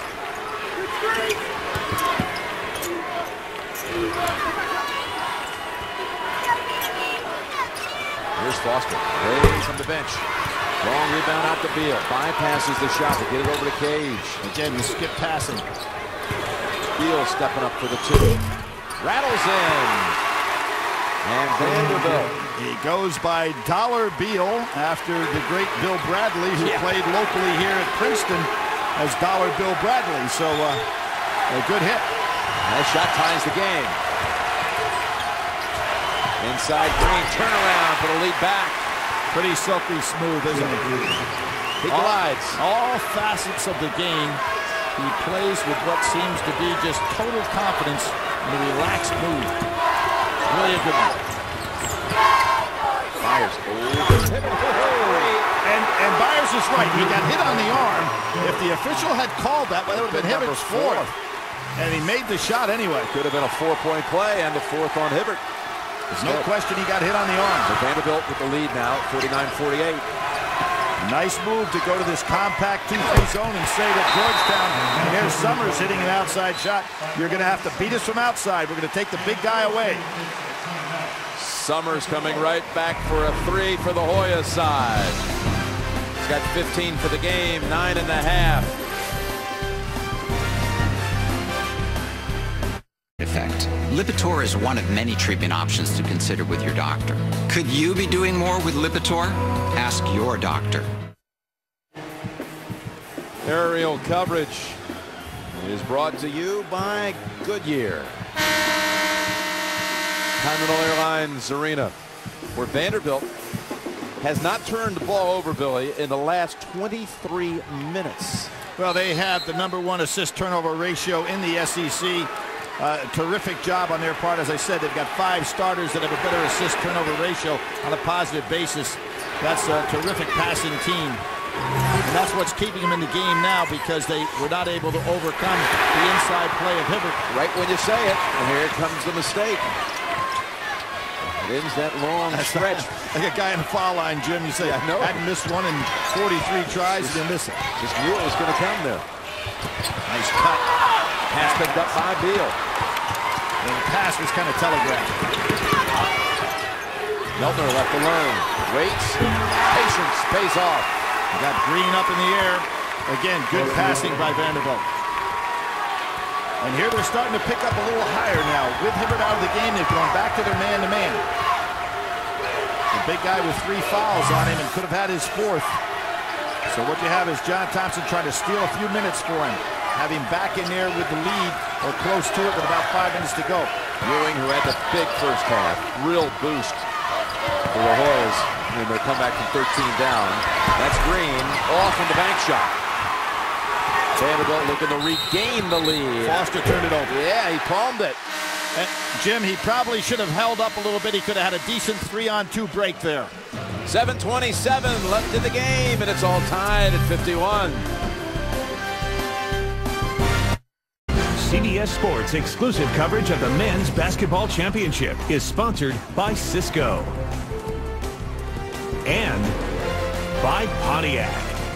Here's Foster, way from the bench. Long rebound out to Beal. Bypasses the shot to get it over to Cage. Again, the skip passing. Beal stepping up for the two. Rattles in. And Vanderbilt. He goes by Dollar Beal after the great Bill Bradley, who played locally here at Princeton as Dollar Bill Bradley. So a good hit. That shot ties the game. Inside Green, turnaround for the lead back. Pretty silky smooth, isn't it? He glides. All facets of the game, he plays with what seems to be just total confidence and a relaxed mood. Really a good one. Byers. And Byers is right. He got hit on the arm. If the official had called that, well, that would have been Hibbert's fourth. And he made the shot anyway. Could have been a 4-point play and the fourth on Hibbert. There's no question he got hit on the arm. So Vanderbilt with the lead now, 49-48. Nice move to go to this compact 2-3 zone and say that Georgetown, and there's Summers hitting an outside shot. You're going to have to beat us from outside. We're going to take the big guy away. Summers coming right back for a three for the Hoyas side. He's got 15 for the game, 9.5. Effect. Lipitor is one of many treatment options to consider with your doctor. Could you be doing more with Lipitor? Ask your doctor. Aerial coverage is brought to you by Goodyear. Continental Airlines Arena, where Vanderbilt has not turned the ball over, Billy, in the last 23 minutes. Well, they have the #1 assist turnover ratio in the SEC. Terrific job on their part. As I said, they've got 5 starters that have a better assist turnover ratio on a positive basis. That's a terrific passing team. And that's what's keeping them in the game now, because they were not able to overcome the inside play of Hibbert. Right when you say it, and here comes the mistake. It ends that long stretch. Like a guy in the foul line, Jim. You say, I know. Hadn't missed one in 43 tries, and you miss it. Just knew it was going to come there. Nice cut. Pass picked up by Beal. And the pass was kind of telegraphed. Meltner left alone. Waits. Patience pays off. You got Green up in the air. Again, good passing by Vanderbilt. And here they're starting to pick up a little higher now. With HIbbert out of the game, they've gone back to their man-to-man. The big guy with 3 fouls on him and could have had his 4th. So what you have is John Thompson trying to steal a few minutes for him. Have him back in there with the lead or close to it with about 5 minutes to go. Ewing, who had the big first half. Real boost for the Hoyas in their comeback from 13 down. That's Green off in the bank shot. Vanderbilt looking to regain the lead. Foster turned it over. Yeah, he palmed it. And Jim, he probably should have held up a little bit. He could have had a decent 3-on-2 break there. 7:27 left in the game, and it's all tied at 51. CBS Sports exclusive coverage of the Men's Basketball Championship is sponsored by Cisco and by Pontiac.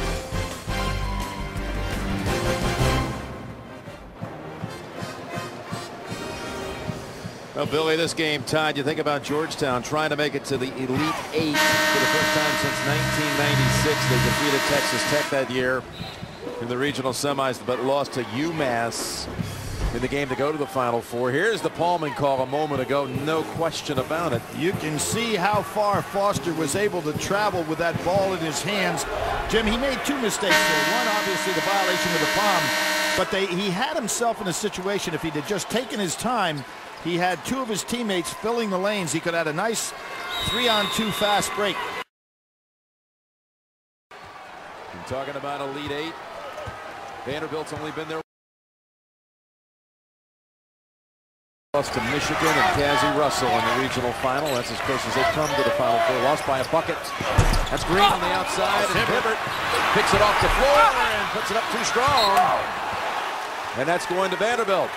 Well, Billy, this game tied. You think about Georgetown trying to make it to the Elite 8 for the first time since 1996. They defeated Texas Tech that year in the regional semis, but lost to UMass in the game to go to the Final Four. Here's the palming call a moment ago. No question about it. You can see how far Foster was able to travel with that ball in his hands. Jim, he made 2 mistakes there. One, obviously, the violation of the palm, but he had himself in a situation. If he'd have just taken his time, he had 2 of his teammates filling the lanes. He could have had a nice 3-on-2 fast break. You're talking about Elite 8. Vanderbilt's only been there. Lost to Michigan and Cassie Russell in the regional final. That's as close as they come to the Final Four. Lost by a bucket. That's Green on the outside, and HIbbert picks it off the floor and puts it up too strong. And that's going to Vanderbilt.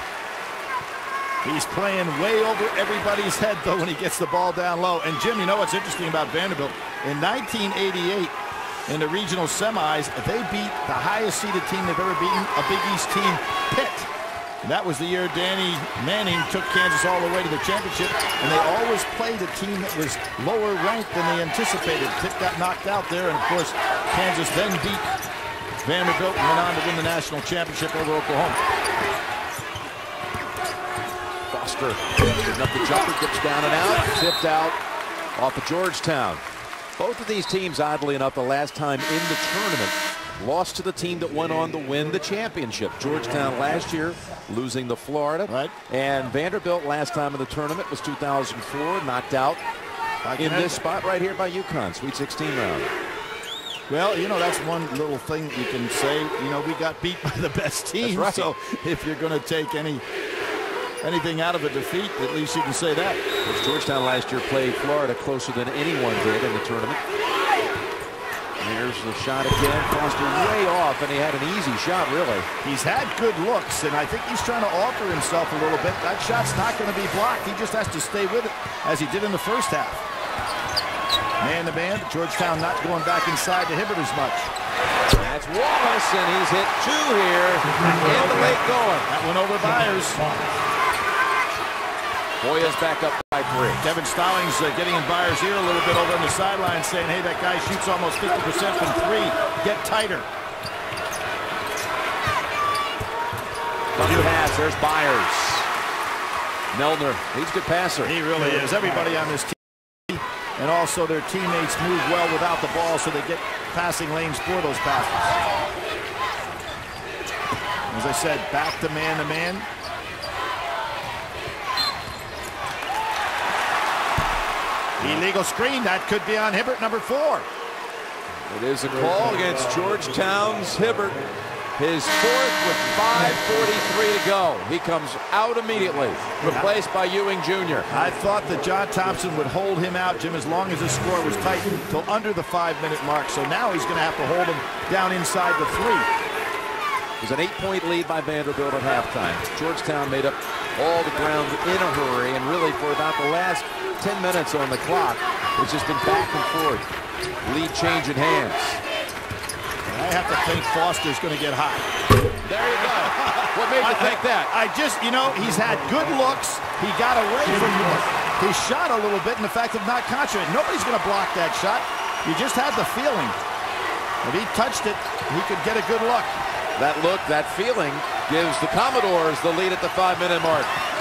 He's playing way over everybody's head, though, when he gets the ball down low. And, Jim, you know what's interesting about Vanderbilt? In 1988, in the regional semis, they beat the highest-seeded team they've ever beaten, a Big East team, Pitt. And that was the year Danny Manning took Kansas all the way to the championship. And they always played a team that was lower ranked than they anticipated. Pitt got knocked out there, and, of course, Kansas then beat Vanderbilt and went on to win the national championship over Oklahoma. Foster picking up the jumper, gets down and out, tipped out off of Georgetown. Both of these teams, oddly enough, the last time in the tournament, lost to the team that went on to win the championship. Georgetown last year losing to Florida. Right. And Vanderbilt last time in the tournament was 2004, knocked out in this spot right here by UConn, Sweet 16 round. Well, you know, that's one little thing you can say. You know, we got beat by the best team. That's right. So if you're going to take anything out of a defeat, at least you can say that. Which Georgetown last year played Florida closer than anyone did in the tournament. Here's the shot again. Foster way off, and he had an easy shot, really. He's had good looks, and I think he's trying to alter himself a little bit. That shot's not going to be blocked. He just has to stay with it, as he did in the first half. Man-to-man, Georgetown not going back inside to HIbbert as much. That's Wallace, and he's hit 2 here in the late going. That went over Byers. Hoyas back up by 3. Kevin Stallings getting in Byers' ear a little bit over on the sideline, saying, hey, that guy shoots almost 50% from 3. Get tighter. Good pass. There's Byers. Meltner, he's a good passer. He really is. Everybody on this team, and also their teammates move well without the ball, so they get passing lanes for those passes. As I said, back to man-to-man. Illegal screen. That could be on HIbbert, number 4. It is a call against Georgetown's HIbbert. His 4th with 5:43 to go. He comes out immediately, replaced by Ewing Jr. I thought that John Thompson would hold him out, Jim, as long as the score was tight until under the 5-minute mark. So now he's going to have to hold him down inside the 3. It was an 8-point lead by Vanderbilt at halftime. Georgetown made up all the ground in a hurry, and really for about the last 10 minutes on the clock, it's just been back and forth. Lead changing hands. I have to think Foster's going to get hot. There you go. What made you think that? I just, you know, he's had good looks. He got away from it. He shot a little bit in the fact of not concentrating. Nobody's going to block that shot. You just had the feeling. If he touched it, he could get a good look. That look, that feeling, gives the Commodores the lead at the 5-minute mark.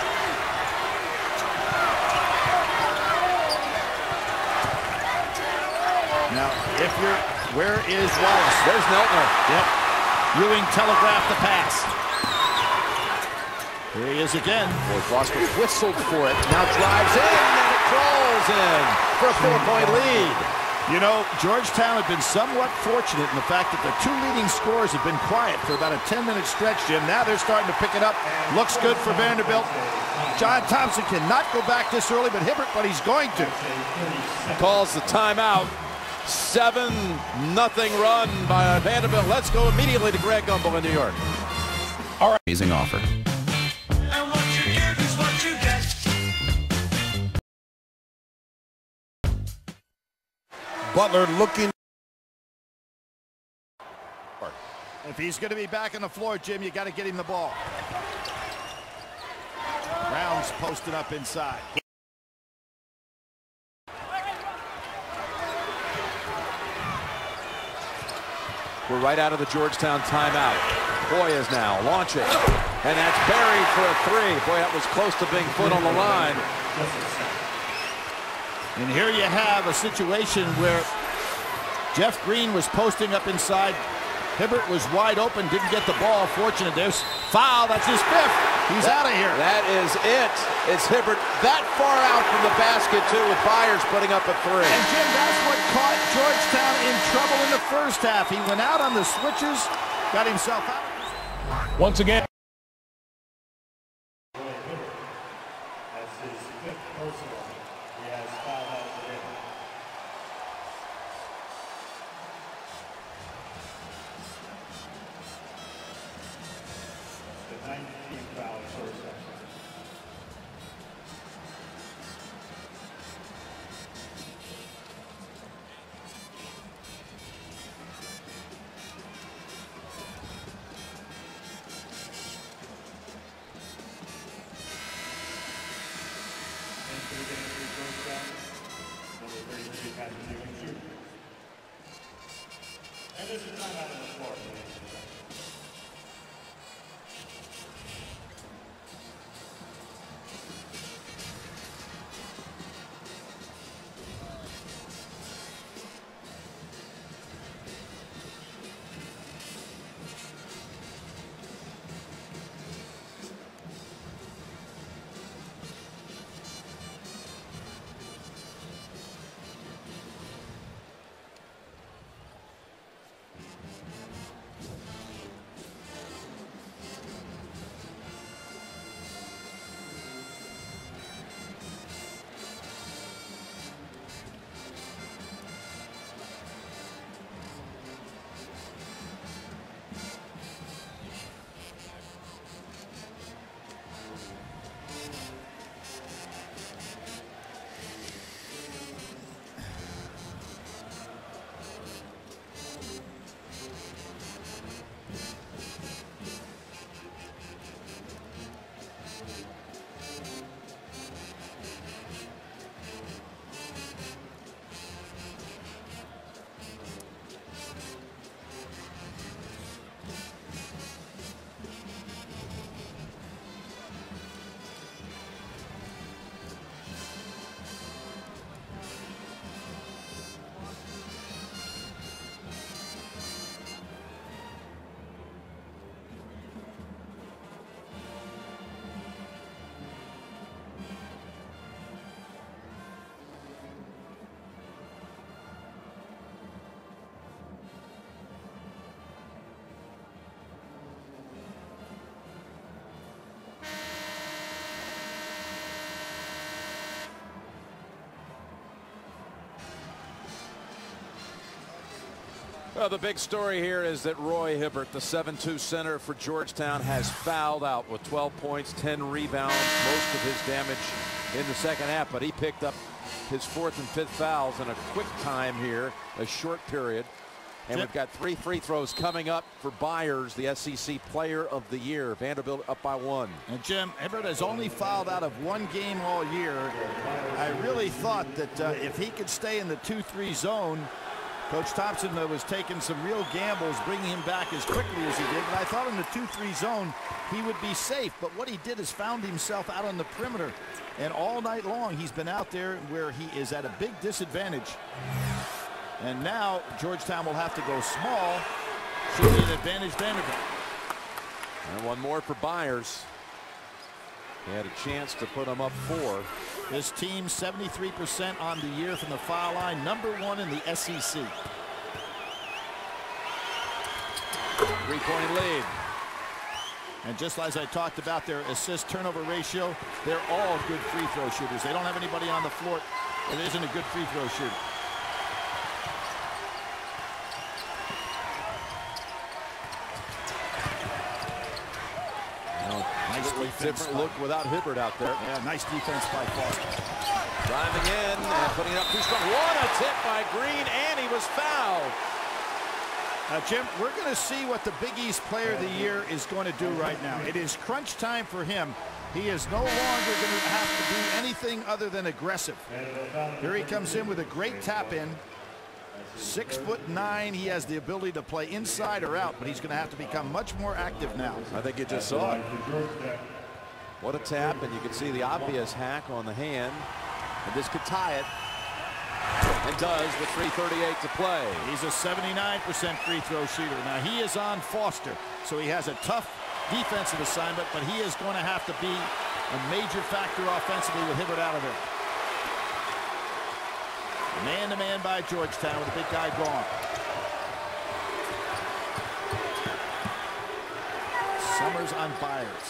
Now, if you're, where is Wallace? There's Neltner. Yep. Ewing telegraphed the pass. Here he is again. Boy, Foster whistled for it. Now drives in, and it crawls in for a 4-point lead. You know, Georgetown had been somewhat fortunate in the fact that the two leading scorers have been quiet for about a 10-minute stretch, Jim. Now they're starting to pick it up. Looks good for Vanderbilt. John Thompson cannot go back this early, but HIbbert, but he's going to. Calls the timeout. 7-0 run by Vanderbilt. Let's go immediately to Greg Gumbel in New York. All right. Amazing offer. And what you give is what you get. Butler looking. If he's going to be back on the floor, Jim, you got to get him the ball. Brown's posted up inside. We're right out of the Georgetown timeout. Hoyas now launch it, and that's buried for a 3. Boy, that was close to being put on the line. And here you have a situation where Jeff Green was posting up inside. HIbbert was wide open, didn't get the ball. Fortunate, there's foul. That's his 5th. He's out of here. That is it. It's HIbbert that far out from the basket, too, with Byers putting up a 3. And, Jim, that's what caught Georgetown in trouble in the first half. He went out on the switches, got himself out. Once again. Well, the big story here is that Roy Hibbert, the 7'2" center for Georgetown, has fouled out with 12 points, 10 rebounds, most of his damage in the second half. But he picked up his 4th and 5th fouls in a quick time here, a short period. And we've got 3 free throws coming up for Byers, the SEC Player of the Year. Vanderbilt up by 1. And Jim, Hibbert has only fouled out of 1 game all year. I really thought that if he could stay in the 2-3 zone, Coach Thompson was taking some real gambles, bringing him back as quickly as he did. But I thought in the 2-3 zone, he would be safe. But what he did is found himself out on the perimeter. And all night long, he's been out there where he is at a big disadvantage. And now Georgetown will have to go small. Should be an advantage Vanderbilt. And one more for Byers. He had a chance to put him up 4. This team 73% on the year from the foul line, #1 in the SEC. 3-point lead. And just as I talked about their assist turnover ratio, they're all good free throw shooters. They don't have anybody on the floor that isn't a good free throw shooter. Different look without Hibbert out there. Yeah, nice defense by Foster. Driving in and putting it up too strong. What a tip by Green, and he was fouled. Now, Jim, we're going to see what the Big East Player of the Year is going to do right now. It is crunch time for him. He is no longer going to have to do anything other than aggressive. Here he comes in with a great tap in. 6'9". He has the ability to play inside or out, but he's going to have to become much more active now. I think you just saw it. What a tap, and you can see the obvious hack on the hand. And this could tie it. And does with 3:38 to play. He's a 79% free throw shooter. Now he is on Foster, so he has a tough defensive assignment, but he is going to have to be a major factor offensively with Hibbert out of there. Man-to-man by Georgetown with the big guy gone. Summers on Byers.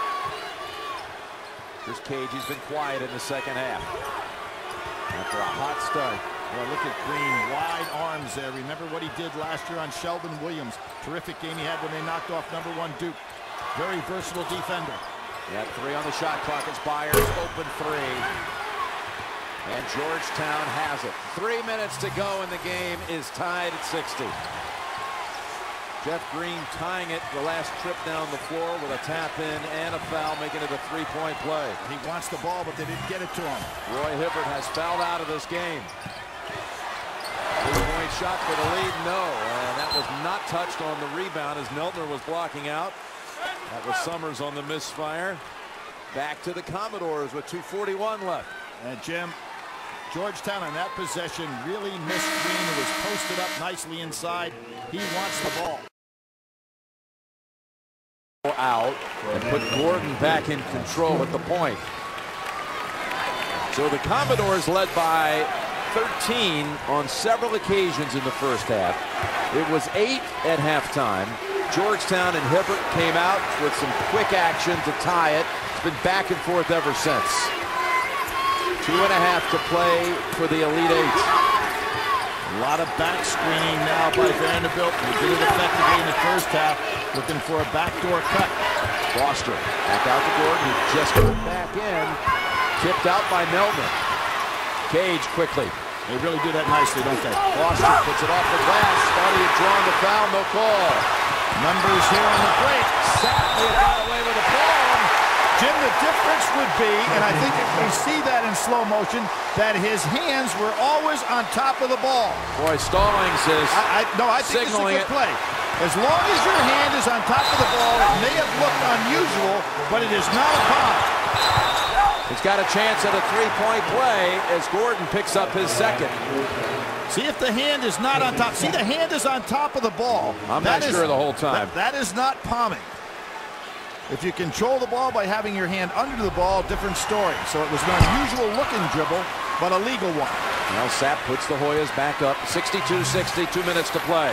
Here's Cage. He's been quiet in the second half. After a hot start. Well, look at Green, wide arms there. Remember what he did last year on Sheldon Williams. Terrific game he had when they knocked off #1 Duke. Very versatile defender. Yeah, 3 on the shot clock. It's Byers, open 3. And Georgetown has it. 3 minutes to go, and the game is tied at 60. Jeff Green tying it the last trip down the floor with a tap in and a foul, making it a 3-point play. He wants the ball, but they didn't get it to him. Roy Hibbert has fouled out of this game. 3-point shot for the lead, no. And that was not touched on the rebound as Neltner was blocking out. That was Summers on the misfire. Back to the Commodores with 2:41 left. And Jim, Georgetown on that possession really missed Green, who was posted up nicely inside. He wants the ball. Out and put Gordon back in control at the point. So the Commodores led by 13 on several occasions in the first half. It was 8 at halftime. Georgetown and Hibbert came out with some quick action to tie it. It's been back and forth ever since. 2.5 to play for the Elite Eight. A lot of back screening now by Vanderbilt. They did it effectively in the first half, looking for a backdoor cut. Foster back out to Gordon, who just got back in. Tipped out by Neltner. Cage quickly. They really do that nicely, don't they? Foster puts it off the glass. Thought he had drawn the foul, no call. Numbers here on the break. Sacked got away with a palm. Jim, the difference would be, and I think if we see that in slow motion, that his hands were always on top of the ball. Boy, Stallings is No, I think this is a good play. As long as your hand is on top of the ball, it may have looked unusual, but it is not a palm. He's got a chance at a 3-point play as Gordon picks up his second. See if the hand is not on top. See, the hand is on top of the ball. I'm not sure the whole time. That is not palming. If you control the ball by having your hand under the ball, different story. So it was an unusual looking dribble, but a legal one. Now Sapp puts the Hoyas back up. 62-60, 2 minutes to play.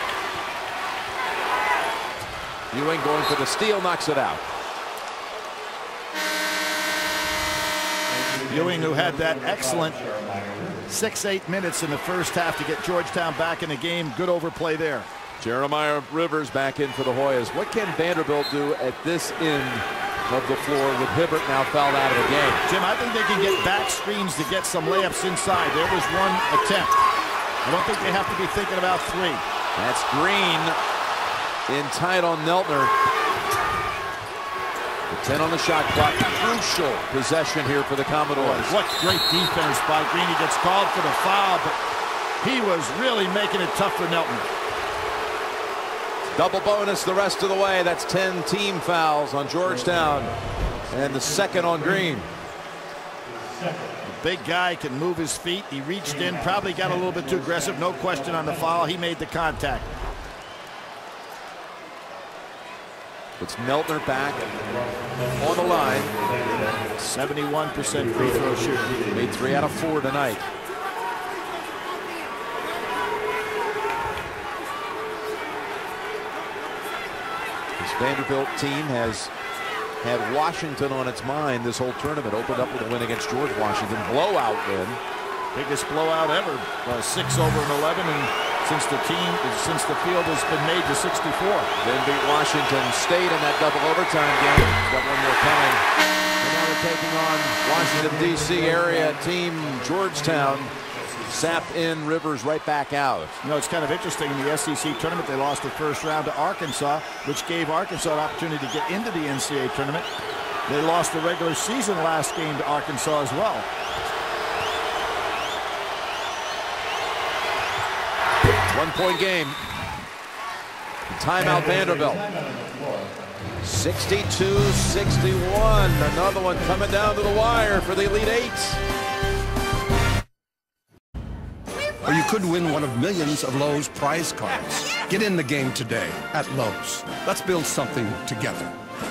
Ewing going for the steal, knocks it out. Ewing, who had that excellent 6-8 minutes in the first half to get Georgetown back in the game. Good overplay there. Jeremiah Rivers back in for the Hoyas. What can Vanderbilt do at this end of the floor with HIbbert now fouled out of the game? Jim, I think they can get back screens to get some layups inside. There was one attempt. I don't think they have to be thinking about 3. That's Green in tight on Neltner. The 10 on the shot clock. Crucial possession here for the Commodores. What great defense by Green. He gets called for the foul, but he was really making it tough for Neltner. Double bonus the rest of the way. That's 10 team fouls on Georgetown and the second on Green. The big guy can move his feet. He reached in, probably got a little bit too aggressive. No question on the foul. He made the contact. It's Neltner back on the line. 71% free throw shooting. Made 3 out of 4 tonight. This Vanderbilt team has had Washington on its mind this whole tournament. Opened up with a win against George Washington. Blowout win. Biggest blowout ever. 6 over 11, and since the field has been made to 64. Then beat Washington State in that double overtime game. Got one more coming. And now they're taking on Washington, D.C. area team Georgetown. Sap in, Rivers right back out. You know, it's kind of interesting. In the SEC tournament, they lost the first round to Arkansas, which gave Arkansas an opportunity to get into the NCAA tournament. They lost the regular season last game to Arkansas as well. One-point game. Timeout Vanderbilt. 62-61. Another one coming down to the wire for the Elite Eight. Or you could win one of millions of Lowe's prize cards. Get in the game today at Lowe's. Let's build something together.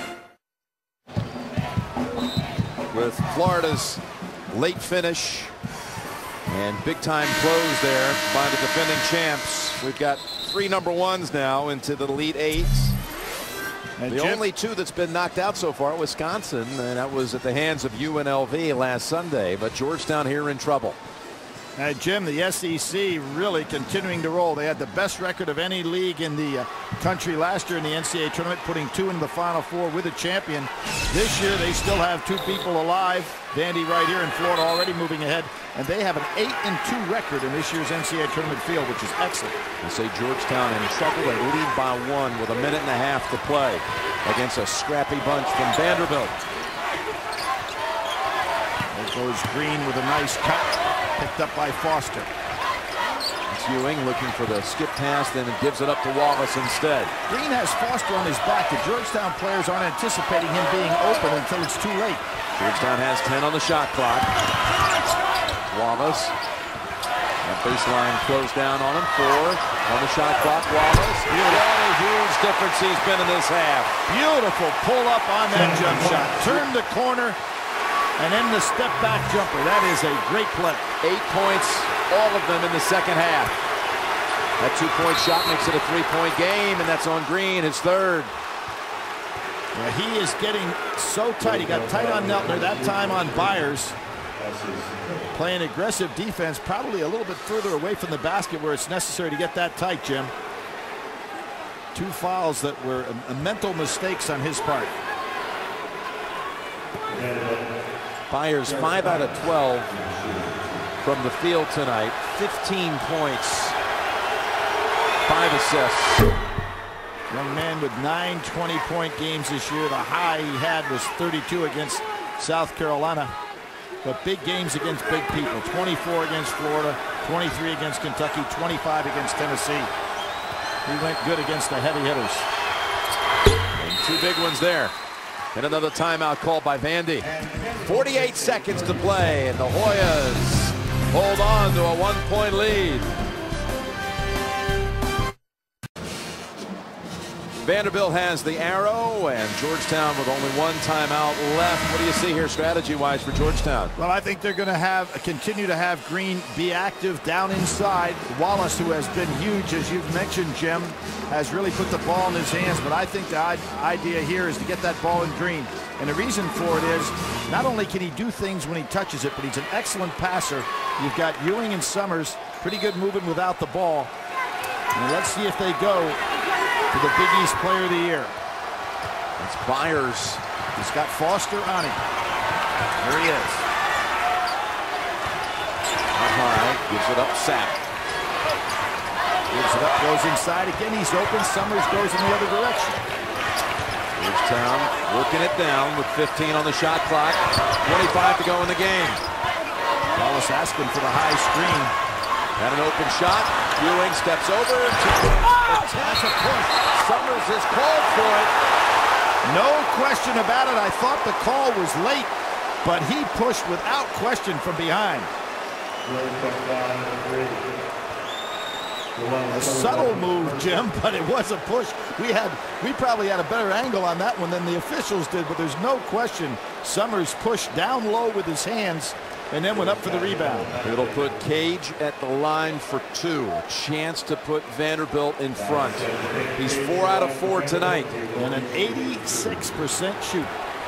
With Florida's late finish and big-time close there by the defending champs. We've got 3 number 1s now into the Elite Eight. And the only 2 that's been knocked out so far, Wisconsin, and that was at the hands of UNLV last Sunday. But Georgetown here in trouble. Jim, the SEC really continuing to roll. They had the best record of any league in the country last year in the NCAA tournament, putting 2 in the Final Four with a champion. This year, they still have 2 people alive. Vandy right here in Florida already moving ahead. And they have an 8-2 record in this year's NCAA tournament field, which is excellent. They say Georgetown in trouble. They lead by 1 with a minute and a half to play against a scrappy bunch from Vanderbilt. There goes Green with a nice cut. Picked up by Foster. It's Ewing looking for the skip pass, then it gives it up to Wallace instead. Green has Foster on his back. The Georgetown players aren't anticipating him being open until it's too late. Georgetown has 10 on the shot clock. Wallace. That baseline closed down on him. 4 on the shot clock. Wallace. What a huge difference he's been in this half. Beautiful pull up on that jump shot. Turn the corner. And then the step back jumper. That is a great play. 8 points, all of them in the second half. That 2-point shot makes it a 3-point game, and that's on Green, his 3rd. Yeah, he is getting so tight. He got tight on Neltner, that time on Byers. Playing aggressive defense, probably a little bit further away from the basket where it's necessary to get that tight, Jim. 2 fouls that were mental mistakes on his part. Byers 5 out of 12 from the field tonight. 15 points, 5 assists. Young man with 9 20-point games this year. The high he had was 32 against South Carolina. But big games against big people. 24 against Florida, 23 against Kentucky, 25 against Tennessee. He went good against the heavy hitters. And 2 big ones there. And another timeout called by Vandy. 48 seconds to play, and the Hoyas hold on to a 1-point lead. Vanderbilt has the arrow, and Georgetown with only one timeout left. What do you see here strategy-wise for Georgetown? Well, I think they're going to continue to have Green be active down inside. Wallace, who has been huge, as you've mentioned, Jim, has really put the ball in his hands. But I think the idea here is to get that ball in Green. And the reason for it is not only can he do things when he touches it, but he's an excellent passer. You've got Ewing and Summers, pretty good moving without the ball. And let's see if they go to the Big East Player of the Year. It's Byers. He's got Foster on him. There he is. High, gives it up, Sapp. Gives it up, goes inside again. He's open. Summers goes in the other direction. Georgetown working it down with 15 on the shot clock. 25 to go in the game. Wallace asking for the high screen. Got an open shot. Ewing steps over. That's a push. Summers is called for it. No question about it. I thought the call was late, but he pushed without question from behind. A subtle move, Jim, but it was a push. We probably had a better angle on that one than the officials did, but there's no question Summers pushed down low with his hands and then went up for the rebound. It'll put Cage at the line for 2. A chance to put Vanderbilt in front. He's 4 out of 4 tonight. And an 86% shoot.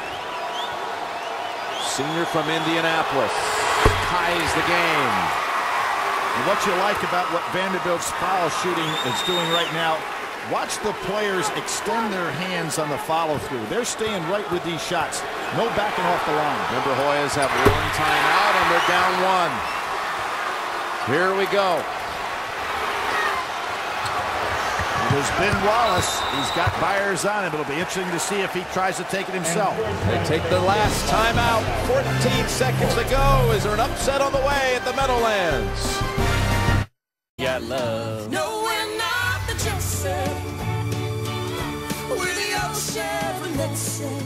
Senior from Indianapolis. Ties the game. And what you like about what Vanderbilt's foul shooting is doing right now, watch the players extend their hands on the follow-through. They're staying right with these shots. No backing off the line. Remember, Hoyas have one timeout, and they're down 1. Here we go. There's Ben Wallace. He's got Byers on him. It'll be interesting to see if he tries to take it himself. They take the last timeout. 14 seconds to go. Is there an upset on the way at the Meadowlands? Got love. No, we're not the jet set. We're the old Chevrolet set.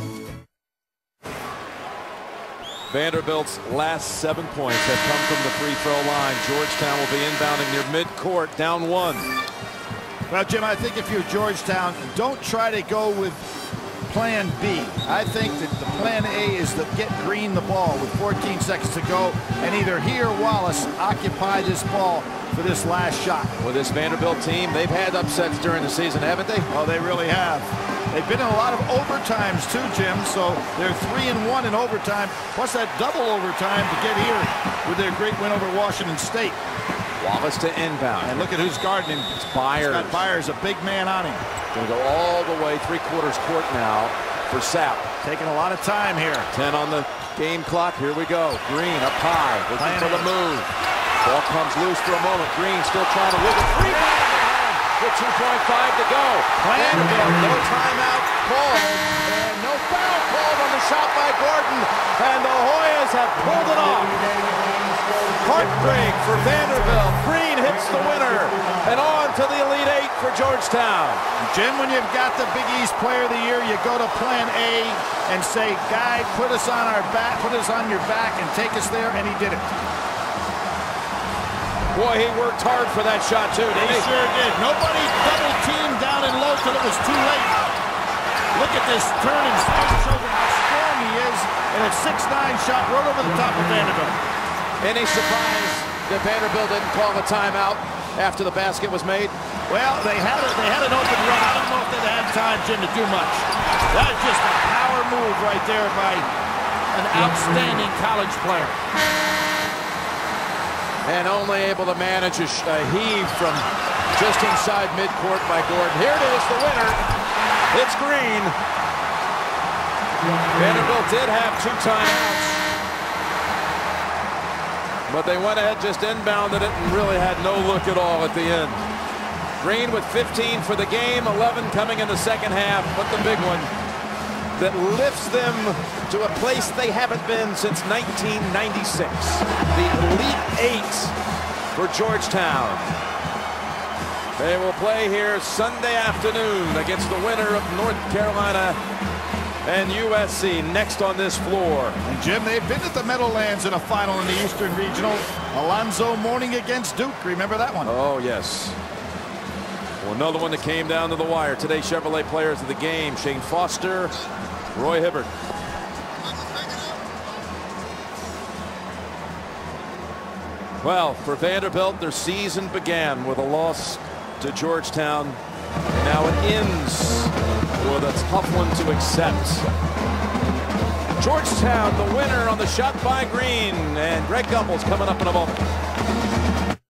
Vanderbilt's last 7 points have come from the free throw line. Georgetown will be inbounding near midcourt, down 1. Well, Jim, I think if you're Georgetown, don't try to go with plan B. I think that the plan A is to get Green the ball with 14 seconds to go, and either he or Wallace occupy this ball for this last shot. With this Vanderbilt team, they've had upsets during the season, haven't they? Oh, they really have. They've been in a lot of overtimes too, Jim, so they're 3-1 in overtime, plus that double overtime to get here with their great win over Washington State. Wallace to inbound. And look at who's guarding him. It's Byers. He's got Byers, a big man on him. Going to go all the way 3/4 court now for Sapp. Taking a lot of time here. 10 on the game clock. Here we go. Green up high, looking for the move. Ball comes loose for a moment. Green still trying to wiggle. Rebound with 2.5 to go. Vanderbilt, no timeout called, and no foul called on the shot by Gordon. And the Hoyas have pulled it off. Heartbreak for Vanderbilt. Green hits the winner, and on to the Elite Eight for Georgetown. Jim, when you've got the Big East Player of the Year, you go to plan A and say, guy, put us on our back, put us on your back and take us there, and he did it. Boy, he worked hard for that shot, too, didn't he? He sure did. Nobody double-teamed down and low till it was too late. Look at this turn and shows him how strong he is, and a 6'9" shot right over the top of Vanderbilt. Any surprise that Vanderbilt didn't call a timeout after the basket was made? Well, they had an open run. I don't know if they'd had time, Jim, to do much. That is just a power move right there by an outstanding college player. And only able to manage a heave from just inside midcourt by Gordon. Here it is, the winner. It's Green. Vanderbilt did have 2 timeouts, but they went ahead, just inbounded it, and really had no look at all at the end. Green with 15 for the game, 11 coming in the second half, but the big one that lifts them to a place they haven't been since 1996. The Elite Eight for Georgetown. They will play here Sunday afternoon against the winner of North Carolina and USC next on this floor. And Jim, they've been at the Meadowlands in a final in the Eastern Regional. Alonzo Mourning against Duke. Remember that one? Oh, yes. Well, another one that came down to the wire. Today, Chevrolet players of the game: Shane Foster, Roy Hibbert. Well, for Vanderbilt, their season began with a loss to Georgetown. Now it ends with a tough one to accept. Georgetown, the winner on the shot by Green, and Greg Gumbel's coming up in a moment.